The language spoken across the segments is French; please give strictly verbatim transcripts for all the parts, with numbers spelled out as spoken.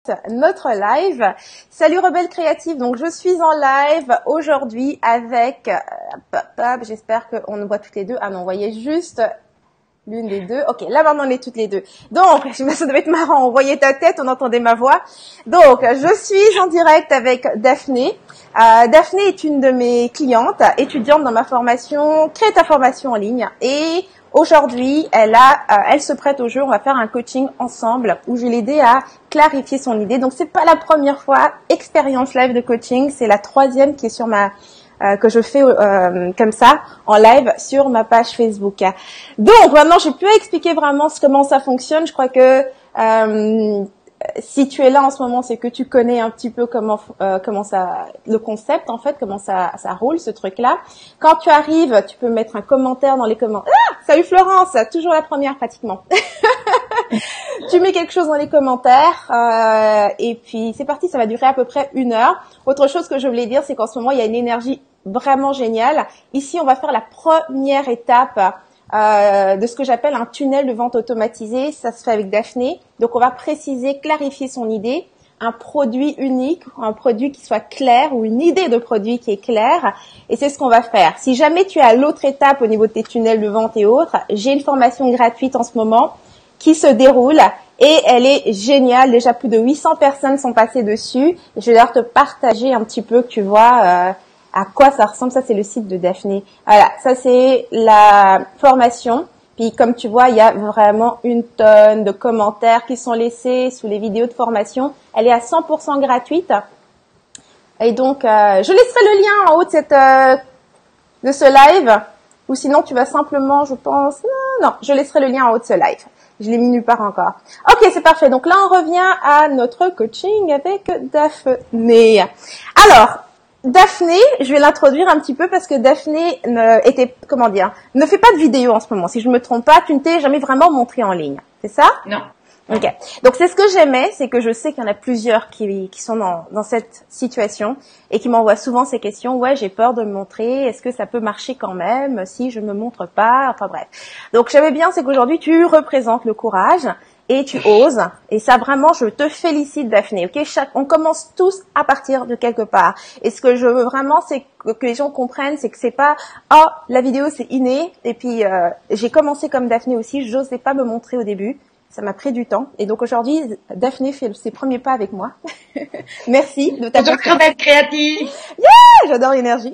suite notre live. Salut Rebelle Créative, donc je suis en live aujourd'hui avec, euh, j'espère qu'on nous voit toutes les deux. Ah non, on voyait juste l'une des deux. Ok, là maintenant on est toutes les deux. Donc, ça devait être marrant, on voyait ta tête, on entendait ma voix. Donc, je suis en direct avec Daphné. Euh, Daphné est une de mes clientes, étudiante dans ma formation, crée ta formation en ligne. Et aujourd'hui, elle a, euh, elle se prête au jeu. On va faire un coaching ensemble où je vais l'aider à clarifier son idée. Donc, c'est pas la première fois expérience live de coaching, c'est la troisième qui est sur ma Euh, que je fais euh, comme ça en live sur ma page Facebook. Donc maintenant, je peux expliquer vraiment comment ça fonctionne. Je crois que euh, si tu es là en ce moment, c'est que tu connais un petit peu comment euh, comment ça le concept en fait, comment ça ça roule ce truc-là. Quand tu arrives, tu peux mettre un commentaire dans les commentaires. Ah, salut Florence, toujours la première pratiquement. Tu mets quelque chose dans les commentaires euh, et puis c'est parti, ça va durer à peu près une heure. Autre chose que je voulais dire, c'est qu'en ce moment, il y a une énergie vraiment géniale. Ici, on va faire la première étape euh, de ce que j'appelle un tunnel de vente automatisé. Ça se fait avec Daphné. Donc, on va préciser, clarifier son idée, un produit unique, un produit qui soit clair ou une idée de produit qui est claire. Et c'est ce qu'on va faire. Si jamais tu es à l'autre étape au niveau de tes tunnels de vente et autres, j'ai une formation gratuite en ce moment qui se déroule et elle est géniale. Déjà plus de huit cents personnes sont passées dessus. Je vais d'ailleurs te partager un petit peu que tu vois euh, à quoi ça ressemble. Ça, c'est le site de Daphné. Voilà, ça c'est la formation. Puis comme tu vois, il y a vraiment une tonne de commentaires qui sont laissés sous les vidéos de formation. Elle est à cent pour cent gratuite. Et donc, euh, je laisserai le lien en haut de cette euh, de ce live. Ou sinon, tu vas simplement, je pense... Non, non, je laisserai le lien en haut de ce live. Je l'ai mis nulle part encore. Ok, c'est parfait. Donc là, on revient à notre coaching avec Daphné. Alors, Daphné, je vais l'introduire un petit peu parce que Daphné ne, était, comment dire, ne fait pas de vidéo en ce moment. Si je me trompe pas, tu ne t'es jamais vraiment montrée en ligne. C'est ça? Non. Ok. Donc c'est ce que j'aimais, c'est que je sais qu'il y en a plusieurs qui, qui sont dans, dans cette situation et qui m'envoient souvent ces questions. Ouais, j'ai peur de me montrer. Est-ce que ça peut marcher quand même si je me montre pas? Enfin bref. Donc j'aimais bien, c'est qu'aujourd'hui tu représentes le courage et tu oses. Et ça vraiment, je te félicite Daphné. Ok, chaque, on commence tous à partir de quelque part. Et ce que je veux vraiment, c'est que, que les gens comprennent, c'est que c'est pas oh la vidéo c'est inné. Et puis euh, j'ai commencé comme Daphné aussi. J'osais pas me montrer au début. Ça m'a pris du temps. Et donc aujourd'hui, Daphné fait ses premiers pas avec moi. Merci de ta confiance. Rebelle Créative. Yeah, j'adore l'énergie.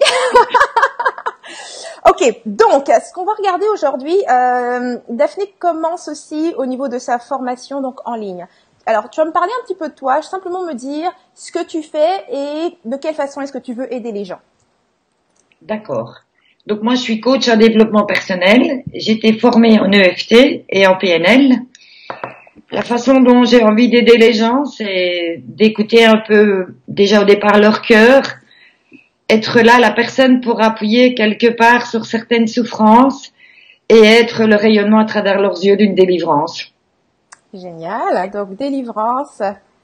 Ok, donc ce qu'on va regarder aujourd'hui, euh, Daphné commence aussi au niveau de sa formation donc en ligne. Alors, tu vas me parler un petit peu de toi, simplement me dire ce que tu fais et de quelle façon est-ce que tu veux aider les gens. D'accord. Donc moi, je suis coach en développement personnel. J'ai été formée en E F T et en P N L. La façon dont j'ai envie d'aider les gens, c'est d'écouter un peu, déjà au départ, leur cœur, être là, la personne pour appuyer quelque part sur certaines souffrances et être le rayonnement à travers leurs yeux d'une délivrance. Génial, donc délivrance.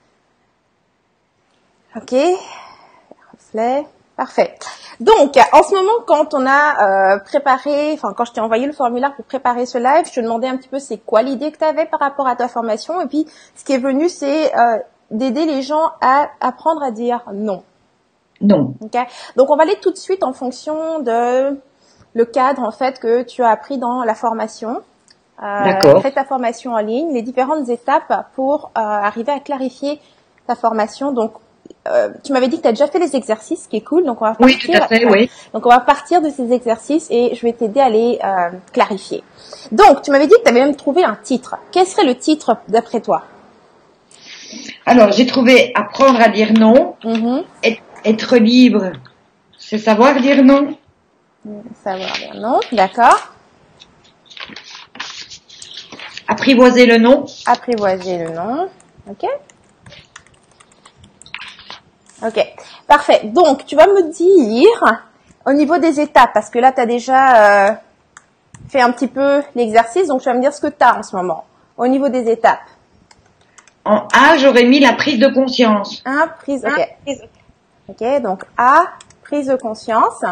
Ok, reflet, parfait. Donc, en ce moment, quand on a euh, préparé, enfin quand je t'ai envoyé le formulaire pour préparer ce live, je te demandais un petit peu c'est quoi l'idée que tu avais par rapport à ta formation. Et puis, ce qui est venu, c'est euh, d'aider les gens à apprendre à dire non. Non. Okay. Donc, on va aller tout de suite en fonction de le cadre en fait que tu as appris dans la formation. Euh, D'accord. Fais ta formation en ligne, les différentes étapes pour euh, arriver à clarifier ta formation. Donc, Euh, tu m'avais dit que tu as déjà fait les exercices, ce qui est cool. Donc on va partir. Oui, tout à fait, oui. Donc on va partir de ces exercices et je vais t'aider à les euh, clarifier. Donc tu m'avais dit que tu avais même trouvé un titre. Quel serait le titre d'après toi? Alors j'ai trouvé apprendre à dire non. Mm-hmm. Être, être libre, c'est savoir dire non. Savoir dire non, d'accord. Apprivoiser le non. Apprivoiser le non, ok. Ok, parfait. Donc, tu vas me dire, au niveau des étapes, parce que là, tu as déjà euh, fait un petit peu l'exercice, donc tu vas me dire ce que tu as en ce moment, au niveau des étapes. En A, j'aurais mis la prise de conscience. Un, prise, ok. Ok, donc A, prise de conscience.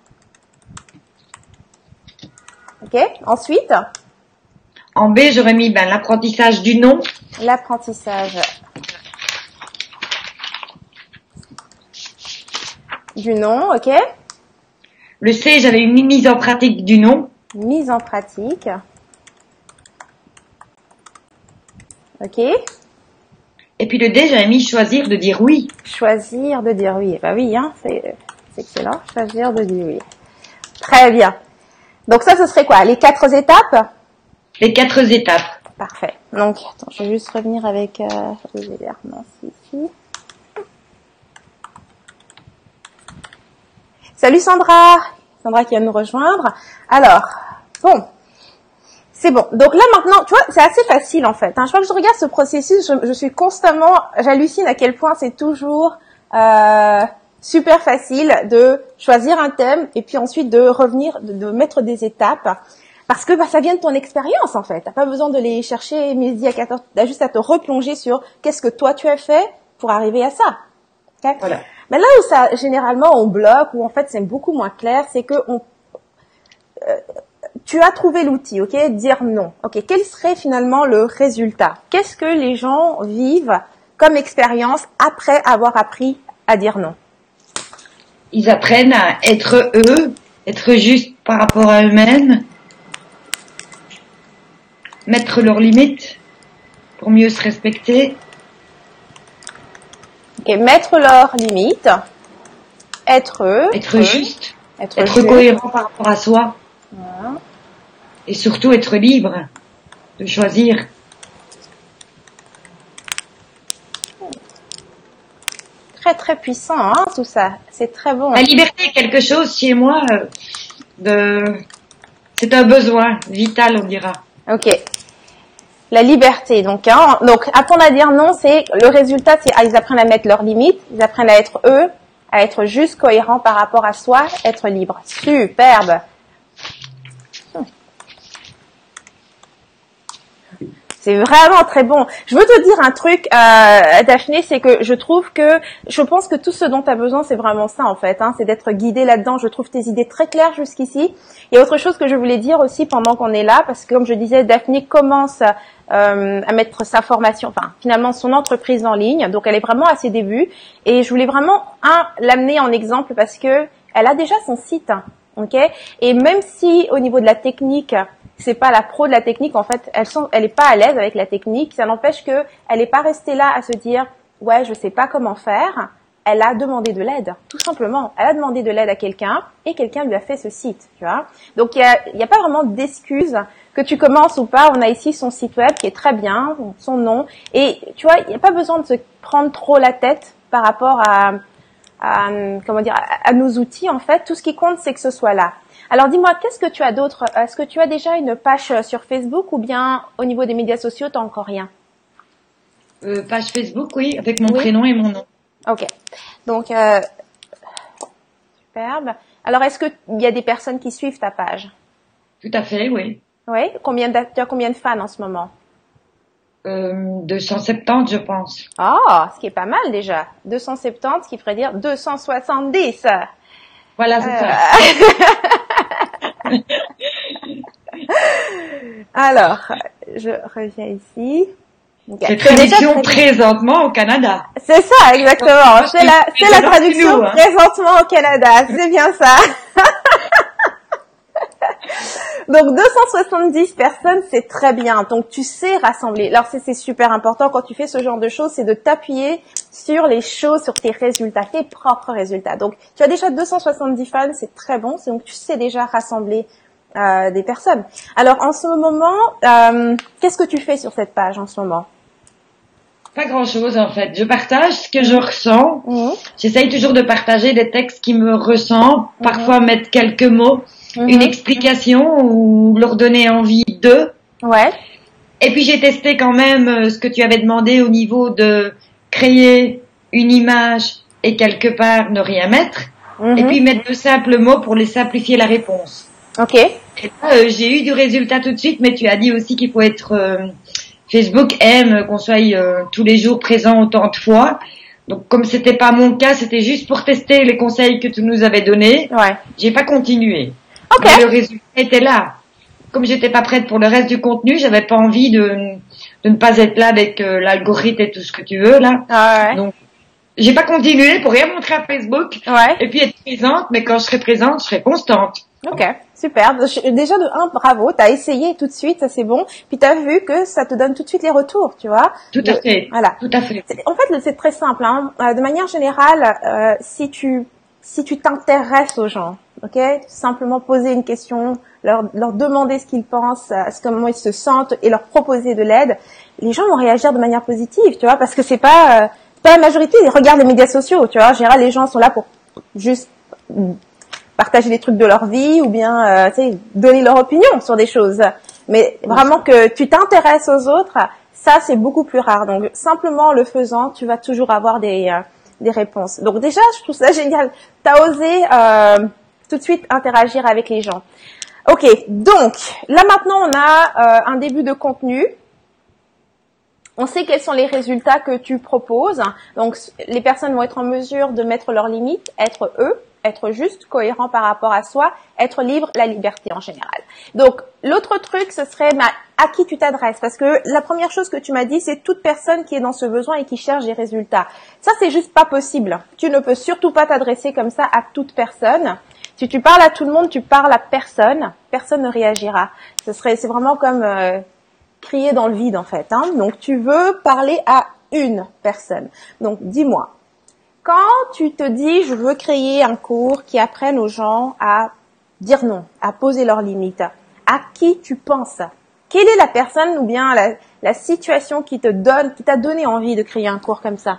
Ok, ensuite. En B, j'aurais mis ben, l'apprentissage du non. L'apprentissage Du nom, ok. Le C, j'avais une mise en pratique du nom. Mise en pratique. Ok. Et puis le D, j'avais mis choisir de dire oui. Choisir de dire oui. Bah oui, hein, c'est, c'est excellent. Choisir de dire oui. Très bien. Donc ça, ce serait quoi? Les quatre étapes? Les quatre étapes. Parfait. Donc, attends, je vais juste revenir avec euh, non, ici. Salut Sandra. Sandra qui vient nous rejoindre. Alors, bon. C'est bon. Donc là maintenant, tu vois, c'est assez facile en fait. Hein. Je crois que je regarde ce processus, je, je suis constamment, j'hallucine à quel point c'est toujours euh, super facile de choisir un thème et puis ensuite de revenir, de, de mettre des étapes, parce que bah, ça vient de ton expérience en fait. T'as pas besoin de les chercher midi à quatorze, t'as juste à te replonger sur qu'est-ce que toi tu as fait pour arriver à ça. Okay? Voilà. Mais là où ça, généralement, on bloque, où en fait c'est beaucoup moins clair, c'est que on euh, tu as trouvé l'outil, ok, dire non. Ok, quel serait finalement le résultat? Qu'est-ce que les gens vivent comme expérience après avoir appris à dire non? Ils apprennent à être eux, être juste par rapport à eux-mêmes, mettre leurs limites pour mieux se respecter. Ok, mettre leurs limites, être eux, être eux, juste, être, être juste. cohérent par rapport à soi. Voilà. Et surtout être libre de choisir. Très très puissant, hein, tout ça. C'est très bon. La liberté est quelque chose chez moi euh, de, c'est un besoin vital, on dira. Ok. La liberté, donc, hein, donc apprendre à dire non, c'est le résultat, c'est ah, ils apprennent à mettre leurs limites, ils apprennent à être eux, à être juste cohérent par rapport à soi, être libre. Superbe. C'est vraiment très bon. Je veux te dire un truc, euh, Daphné, c'est que je trouve que, je pense que tout ce dont tu as besoin, c'est vraiment ça en fait, hein, c'est d'être guidé là-dedans. Je trouve tes idées très claires jusqu'ici. Il y a autre chose que je voulais dire aussi pendant qu'on est là, parce que comme je disais, Daphné commence euh, à mettre sa formation, enfin finalement son entreprise en ligne, donc elle est vraiment à ses débuts. Et je voulais vraiment, un, l'amener en exemple parce que elle a déjà son site, hein, ok. Et même si au niveau de la technique, c'est pas la pro de la technique, en fait, elle sont, elle est pas à l'aise avec la technique, ça n'empêche que elle est pas restée là à se dire, ouais, je sais pas comment faire. Elle a demandé de l'aide, tout simplement. Elle a demandé de l'aide à quelqu'un et quelqu'un lui a fait ce site, tu vois. Donc il y a, il y a pas vraiment d'excuse que tu commences ou pas. On a ici son site web qui est très bien, son nom, et tu vois, il y a pas besoin de se prendre trop la tête par rapport à, à comment dire, à, à nos outils en fait. Tout ce qui compte, c'est que ce soit là. Alors dis-moi, qu'est-ce que tu as d'autre? Est-ce que tu as déjà une page sur Facebook ou bien au niveau des médias sociaux, t'as encore rien? Euh, page Facebook, oui, avec mon oui. prénom et mon nom. Ok. Donc, euh, superbe. Alors, est-ce que il y a des personnes qui suivent ta page? Tout à fait, oui. Oui. Combien de, tu as combien de fans en ce moment? Euh, deux cent soixante-dix, je pense. Ah, oh, ce qui est pas mal déjà. deux cent soixante-dix, ce qui ferait dire deux cent soixante-dix. Voilà, c'est euh... ça. Alors, je reviens ici. Okay. C'est traduction présentement au Canada. C'est ça, exactement. C'est la, c'est la traduction nous, hein. Présentement au Canada. C'est bien ça. Donc, deux cent soixante-dix personnes, c'est très bien. Donc, tu sais rassembler. Alors, c'est, c'est super important quand tu fais ce genre de choses, c'est de t'appuyer sur les choses, sur tes résultats, tes propres résultats. Donc, tu as déjà deux cent soixante-dix fans, c'est très bon. C'est donc, tu sais déjà rassembler euh, des personnes. Alors, en ce moment, euh, qu'est-ce que tu fais sur cette page en ce moment? Pas grand-chose en fait. Je partage ce que je ressens. Mmh. J'essaye toujours de partager des textes qui me ressemblent. Mmh. Parfois mettre quelques mots, mmh. une explication ou leur donner envie d'eux. Ouais. Et puis j'ai testé quand même ce que tu avais demandé au niveau de créer une image et quelque part ne rien mettre. Mmh. Et puis mettre de simples mots pour les simplifier la réponse. Ok. Et là, euh, j'ai eu du résultat tout de suite, mais tu as dit aussi qu'il faut être... Euh, Facebook aime qu'on soit euh, tous les jours présent autant de fois. Donc comme c'était pas mon cas, c'était juste pour tester les conseils que tu nous avais donnés. Ouais. J'ai pas continué. Ok. Mais le résultat était là. Comme j'étais pas prête pour le reste du contenu, j'avais pas envie de, de ne pas être là avec euh, l'algorithme et tout ce que tu veux là. Ah ouais. Donc j'ai pas continué pour rien montrer à Facebook. Ouais. Et puis être présente, mais quand je serai présente, je serai constante. Ok, super. Déjà de un, bravo, t'as essayé tout de suite, ça c'est bon. Puis t'as vu que ça te donne tout de suite les retours, tu vois. Tout à fait. Voilà. Tout à fait. En fait, c'est très simple. Hein. De manière générale, euh, si tu si tu t'intéresses aux gens, ok, simplement poser une question, leur leur demander ce qu'ils pensent, ce comment ils se sentent et leur proposer de l'aide, les gens vont réagir de manière positive, tu vois, parce que c'est pas euh, pas la majorité. Ils regardent les médias sociaux, tu vois. En général, les gens sont là pour juste partager des trucs de leur vie ou bien euh, tu sais, donner leur opinion sur des choses. Mais vraiment que tu t'intéresses aux autres, ça c'est beaucoup plus rare. Donc simplement le faisant, tu vas toujours avoir des euh, des réponses. Donc déjà, je trouve ça génial. T'as osé euh, tout de suite interagir avec les gens. Ok, donc là maintenant on a euh, un début de contenu. On sait quels sont les résultats que tu proposes. Donc les personnes vont être en mesure de mettre leurs limites, être eux, être juste, cohérent par rapport à soi, être libre, la liberté en général. Donc, l'autre truc, ce serait bah, à qui tu t'adresses. Parce que la première chose que tu m'as dit, c'est toute personne qui est dans ce besoin et qui cherche des résultats. Ça, c'est juste pas possible. Tu ne peux surtout pas t'adresser comme ça à toute personne. Si tu parles à tout le monde, tu parles à personne. Personne ne réagira. Ce serait, c'est vraiment comme euh, crier dans le vide, en fait. Hein. Donc, tu veux parler à une personne. Donc, dis-moi. Quand tu te dis, je veux créer un cours qui apprenne aux gens à dire non, à poser leurs limites, à qui tu penses? Quelle est la personne ou bien la, la situation qui te donne, qui t'a donné envie de créer un cours comme ça?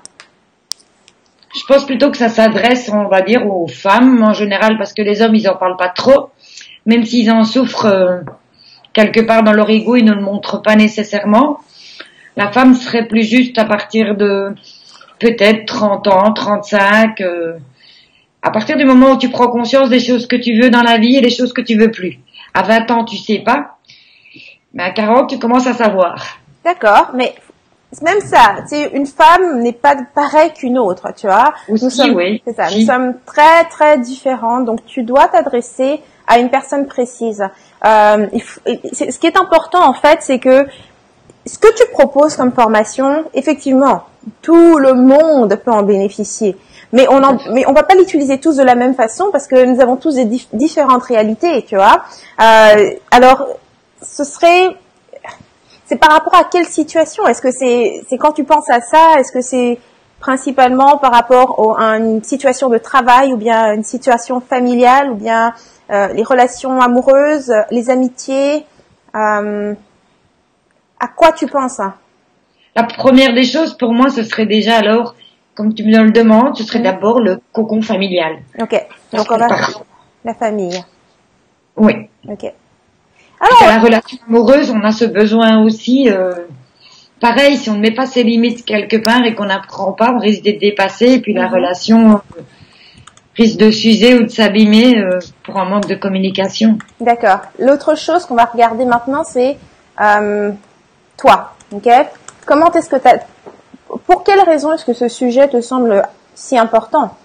Je pense plutôt que ça s'adresse, on va dire, aux femmes en général, parce que les hommes, ils en parlent pas trop, même s'ils en souffrent euh, quelque part dans leur ego, ils ne le montrent pas nécessairement. La femme serait plus juste à partir de peut-être trente ans, trente-cinq, euh, à partir du moment où tu prends conscience des choses que tu veux dans la vie et des choses que tu veux plus. À vingt ans, tu sais pas, mais à quarante, tu commences à savoir. D'accord, mais même ça, tu sais, une femme n'est pas pareille qu'une autre, tu vois. Aussi, nous sommes, oui. c'est ça, Si. nous sommes très très différents, donc tu dois t'adresser à une personne précise. Euh, il faut, ce qui est important en fait, c'est que ce que tu proposes comme formation, effectivement, tout le monde peut en bénéficier. Mais on en, mais on va pas l'utiliser tous de la même façon parce que nous avons tous des dif- différentes réalités, tu vois. Euh, alors, ce serait, c'est par rapport à quelle situation? Est-ce que c'est, c'est quand tu penses à ça? Est-ce que c'est principalement par rapport au, à une situation de travail ou bien une situation familiale ou bien euh, les relations amoureuses, les amitiés? Euh, À quoi tu penses? La première des choses, pour moi, ce serait déjà alors, comme tu me le demandes, ce serait mmh. d'abord le cocon familial. Ok, donc on va la famille. Oui. Ok. Alors, dans la relation amoureuse, on a ce besoin aussi. Euh, pareil, si on ne met pas ses limites quelque part et qu'on n'apprend pas, on risque d'être dépassé et puis mmh. la relation euh, risque de s'user ou de s'abîmer euh, pour un manque de communication. D'accord. L'autre chose qu'on va regarder maintenant, c'est euh, toi, ok? Comment est-ce que t'as, pour quelle raison est-ce que ce sujet te semble si important?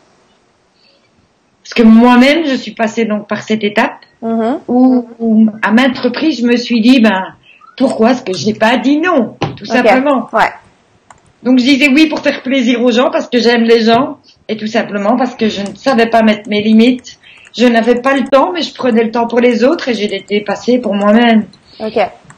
Parce que moi-même, je suis passée donc par cette étape mm-hmm. où, où, à maintes reprises, je me suis dit, ben, pourquoi est-ce que j'ai pas dit non, tout okay. simplement. Ouais. Donc je disais oui pour faire plaisir aux gens parce que j'aime les gens et tout simplement parce que je ne savais pas mettre mes limites. Je n'avais pas le temps, mais je prenais le temps pour les autres et j'ai été passée pour moi-même. Ok.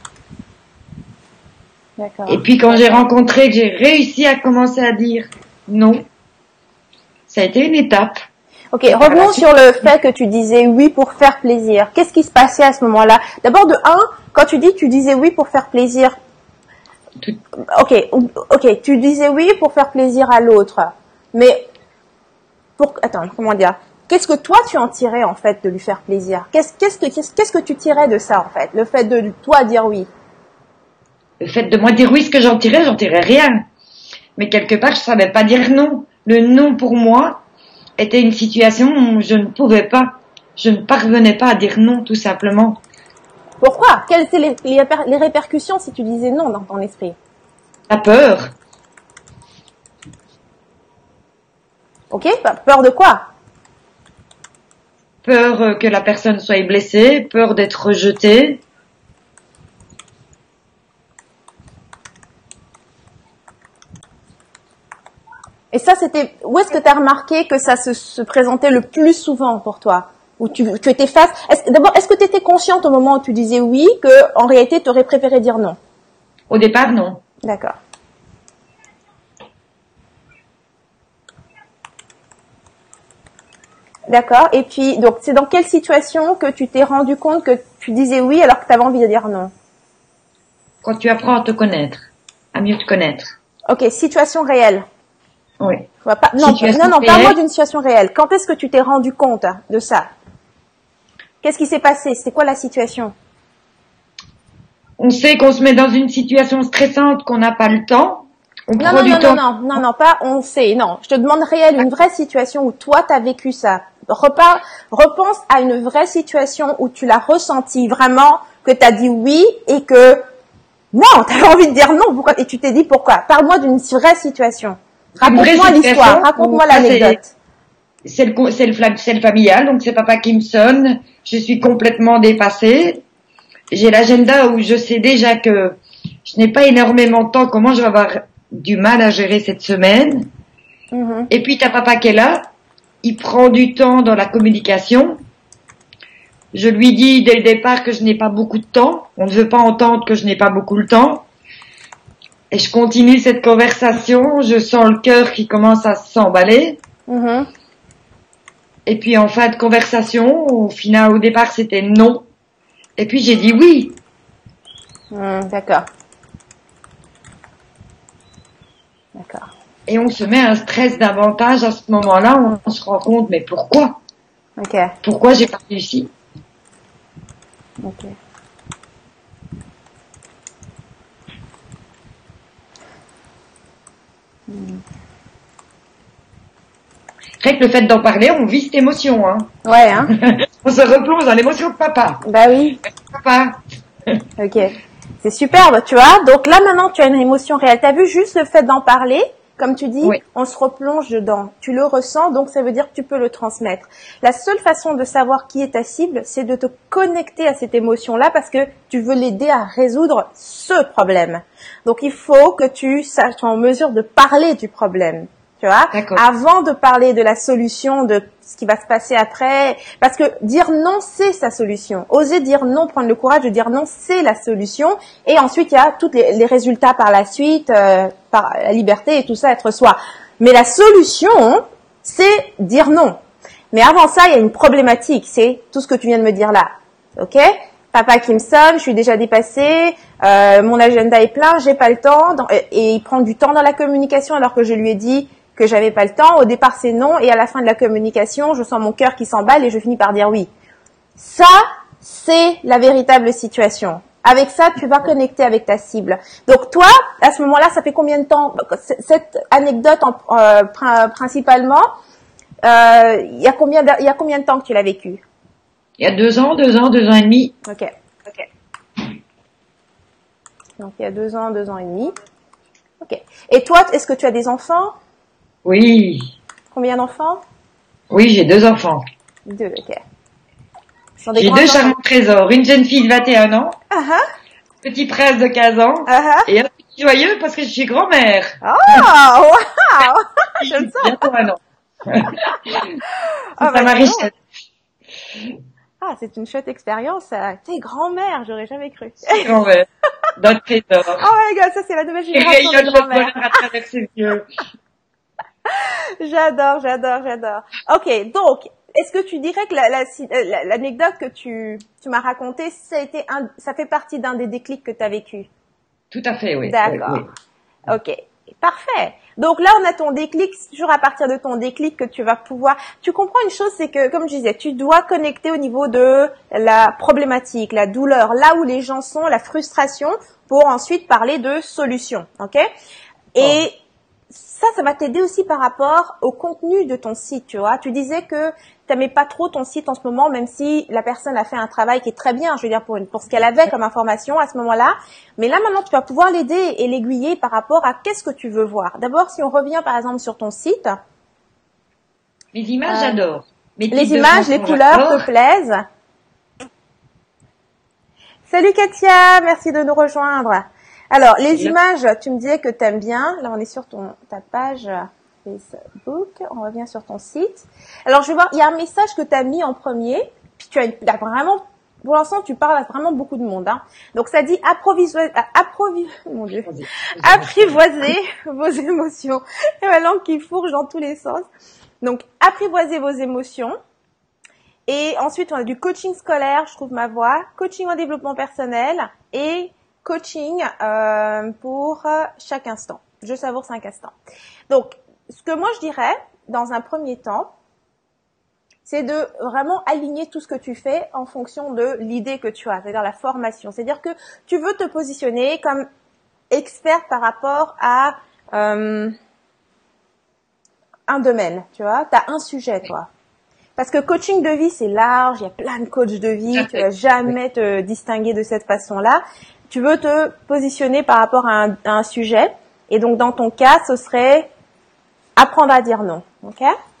D'accord. Et puis quand j'ai rencontré, que j'ai réussi à commencer à dire non, ça a été une étape. Ok, revenons sur le fait que tu disais oui pour faire plaisir. Qu'est-ce qui se passait à ce moment-là? D'abord, de un, quand tu dis tu disais oui pour faire plaisir. Tout. Ok, ok, tu disais oui pour faire plaisir à l'autre, mais pour attends, comment dire? Qu'est-ce que toi tu en tirais en fait de lui faire plaisir? Qu'est-ce, qu'est-ce que qu'est-ce, qu'est-ce que tu tirais de ça en fait? Le fait de toi dire oui. Le fait de moi dire oui, ce que j'en tirais, j'en tirais rien. Mais quelque part, je savais pas dire non. Le non pour moi était une situation où je ne pouvais pas, je ne parvenais pas à dire non, tout simplement. Pourquoi? Quelles étaient les, les, les répercussions si tu disais non dans ton esprit? La peur. Ok, peur de quoi? Peur que la personne soit blessée, peur d'être rejetée. Et ça, c'était, où est-ce que tu as remarqué que ça se, se présentait le plus souvent pour toi? Où tu, tu étais face, est-ce, d'abord, est-ce que tu étais consciente au moment où tu disais oui, que, en réalité, tu aurais préféré dire non? Au départ, non. D'accord. D'accord. Et puis, donc, c'est dans quelle situation que tu t'es rendu compte que tu disais oui alors que tu avais envie de dire non? Quand tu apprends à te connaître, à mieux te connaître. Ok, situation réelle. Oui. Je vois pas, non, Situation non, non, réelle. parle-moi d'une situation réelle. Quand est-ce que tu t'es rendu compte de ça? Qu'est-ce qui s'est passé? C'était quoi la situation? On sait qu'on se met dans une situation stressante, qu'on n'a pas le temps. On Non, prend non, du non, temps. non, non, non, non, pas on sait, non. Je te demande réelle, une vraie situation où toi, tu as vécu ça. Repars, repense à une vraie situation où tu l'as ressenti vraiment, que tu as dit oui et que non, tu avais envie de dire non. Pourquoi? Et tu t'es dit pourquoi? Parle-moi d'une vraie situation. Raconte-moi l'histoire, raconte-moi l'anecdote. C'est le, c'est le, c'est le familial, donc c'est papa qui me sonne. Je suis complètement dépassée. J'ai l'agenda où je sais déjà que je n'ai pas énormément de temps. Comment je vais avoir du mal à gérer cette semaine? Mm-hmm. Et puis t'as papa qui est là. Il prend du temps dans la communication. Je lui dis dès le départ que je n'ai pas beaucoup de temps. On ne veut pas entendre que je n'ai pas beaucoup de temps. Et je continue cette conversation. Je sens le cœur qui commence à s'emballer. Mm-hmm. Et puis en fin de conversation, au final, au départ, c'était non. Et puis j'ai dit oui. Mmh, d'accord. D'accord. Et on se met un stress davantage à ce moment-là. On, on se rend compte, mais pourquoi? Ok. Pourquoi j'ai pas réussi? Ok. Mmh. Rien que le fait d'en parler, on vit cette émotion, hein. Ouais, hein. On se replonge dans l'émotion de papa. Bah oui. Papa. Ok. C'est superbe, tu vois. Donc là, maintenant, tu as une émotion réelle. T'as vu juste le fait d'en parler, comme tu dis, oui. On se replonge dedans. Tu le ressens, donc ça veut dire que tu peux le transmettre. La seule façon de savoir qui est ta cible, c'est de te connecter à cette émotion-là parce que tu veux l'aider à résoudre ce problème. Donc il faut que tu saches, sois en mesure de parler du problème. Tu vois, avant de parler de la solution, de ce qui va se passer après, parce que dire non, c'est sa solution. Oser dire non, prendre le courage de dire non, c'est la solution. Et ensuite, il y a tous les, les résultats par la suite, euh, par la liberté et tout ça, être soi. Mais la solution, c'est dire non. Mais avant ça, il y a une problématique, c'est tout ce que tu viens de me dire là. Ok ? Papa qui me sonne, je suis déjà dépassée, euh, mon agenda est plein, j'ai pas le temps, dans, et, et il prend du temps dans la communication alors que je lui ai dit que j'avais pas le temps. Au départ, c'est non, et à la fin de la communication, je sens mon cœur qui s'emballe et je finis par dire oui. Ça, c'est la véritable situation. Avec ça, tu vas connecter avec ta cible. Donc toi, à ce moment-là, ça fait combien de temps, cette anecdote en, euh, principalement, euh, il y a combien de, il y a combien de temps que tu l'as vécue? Il y a deux ans, deux ans, deux ans et demi. Ok, ok. Donc il y a deux ans, deux ans et demi. Ok. Et toi, est-ce que tu as des enfants? Oui. Combien d'enfants? Oui, j'ai deux enfants. Deux, ok. J'ai deux charmants trésors. Une jeune fille de vingt et un ans. Uh-huh. Petit prince de quinze ans. Uh-huh. Et un petit joyeux parce que je suis grand-mère. Oh, wow! J'aime ça. Bientôt un an. Ah, ça m'a richesse. Ah, c'est une chouette expérience. T'es grand-mère, j'aurais jamais cru. Grand-mère. Notre trésor. Oh my god, ça c'est la nouvelle génération de grand-mère. À travers ses yeux. J'adore, j'adore, j'adore. Ok, donc, est-ce que tu dirais que la, la, l'anecdote que tu, tu m'as racontée, ça a été un, ça fait partie d'un des déclics que tu as vécu? Tout à fait, oui. D'accord. Oui, oui. Ok, parfait. Donc là, on a ton déclic, c'est toujours à partir de ton déclic que tu vas pouvoir... Tu comprends une chose, c'est que, comme je disais, tu dois connecter au niveau de la problématique, la douleur, là où les gens sont, la frustration, pour ensuite parler de solution, ok? Et... Oh. Ça, ça va t'aider aussi par rapport au contenu de ton site, tu vois. Tu disais que tu n'aimais pas trop ton site en ce moment, même si la personne a fait un travail qui est très bien, je veux dire, pour, une, pour ce qu'elle avait comme information à ce moment-là. Mais là, maintenant, tu vas pouvoir l'aider et l'aiguiller par rapport à qu'est-ce que tu veux voir. D'abord, si on revient, par exemple, sur ton site. Les images, euh, j'adore. Les, les images, les couleurs j'adore. Te plaisent. Salut Katia, merci de nous rejoindre. Alors, les images, tu me disais que tu aimes bien. Là, on est sur ton, ta page. Facebook. On revient sur ton site. Alors, je vais voir, il y a un message que tu as mis en premier. Puis tu as, as vraiment, pour l'instant, tu parles à vraiment beaucoup de monde. Hein. Donc, ça dit approvisionner, approvi, mon Dieu, apprivoiser vos émotions. Et ma langue qui fourche dans tous les sens. Donc, apprivoiser vos émotions. Et ensuite, on a du coaching scolaire, je trouve ma voix, coaching en développement personnel et coaching euh, pour euh, chaque instant. Je savoure cinq instants. Donc, ce que moi je dirais, dans un premier temps, c'est de vraiment aligner tout ce que tu fais en fonction de l'idée que tu as, c'est-à-dire la formation. C'est-à-dire que tu veux te positionner comme expert par rapport à euh, un domaine, tu vois. Tu as un sujet, toi. Parce que coaching de vie, c'est large, il y a plein de coachs de vie, tu vas jamais te distinguer de cette façon-là. Tu veux te positionner par rapport à un, à un sujet. Et donc, dans ton cas, ce serait apprendre à dire non. Ok?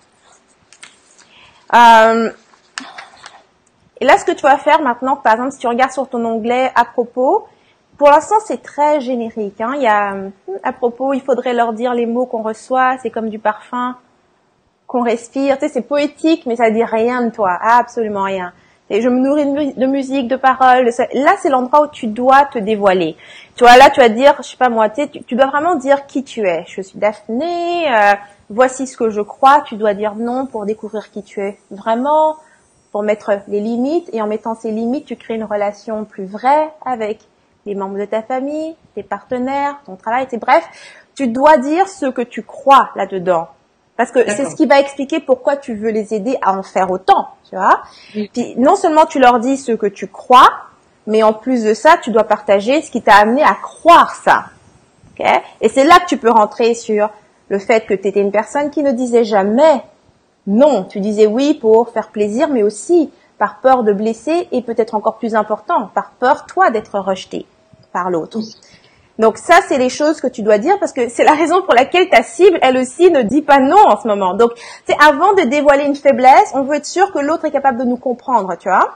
Euh, et là, ce que tu vas faire maintenant, par exemple, si tu regardes sur ton onglet à propos, pour l'instant, c'est très générique. Hein. Il y a à propos, il faudrait leur dire les mots qu'on reçoit, c'est comme du parfum qu'on respire. Tu sais, c'est poétique, mais ça dit rien de toi, absolument rien. Et je me nourris de musique, de paroles. De... Là, c'est l'endroit où tu dois te dévoiler. Tu vois, là, tu vas dire, je sais pas moi, tu sais, tu, tu dois vraiment dire qui tu es. Je suis Daphné, euh, voici ce que je crois. Tu dois dire non pour découvrir qui tu es vraiment, pour mettre les limites. Et en mettant ces limites, tu crées une relation plus vraie avec les membres de ta famille, tes partenaires, ton travail. Et bref, tu dois dire ce que tu crois là-dedans. Parce que c'est ce qui va expliquer pourquoi tu veux les aider à en faire autant, tu vois. Oui. Puis non seulement tu leur dis ce que tu crois, mais en plus de ça, tu dois partager ce qui t'a amené à croire ça. Okay? Et c'est là que tu peux rentrer sur le fait que tu étais une personne qui ne disait jamais non. Tu disais oui pour faire plaisir, mais aussi par peur de blesser et peut-être encore plus important, par peur, toi, d'être rejeté par l'autre. Oui. Donc ça, c'est les choses que tu dois dire parce que c'est la raison pour laquelle ta cible, elle aussi, ne dit pas non en ce moment. Donc, c'est avant de dévoiler une faiblesse, on veut être sûr que l'autre est capable de nous comprendre, tu vois.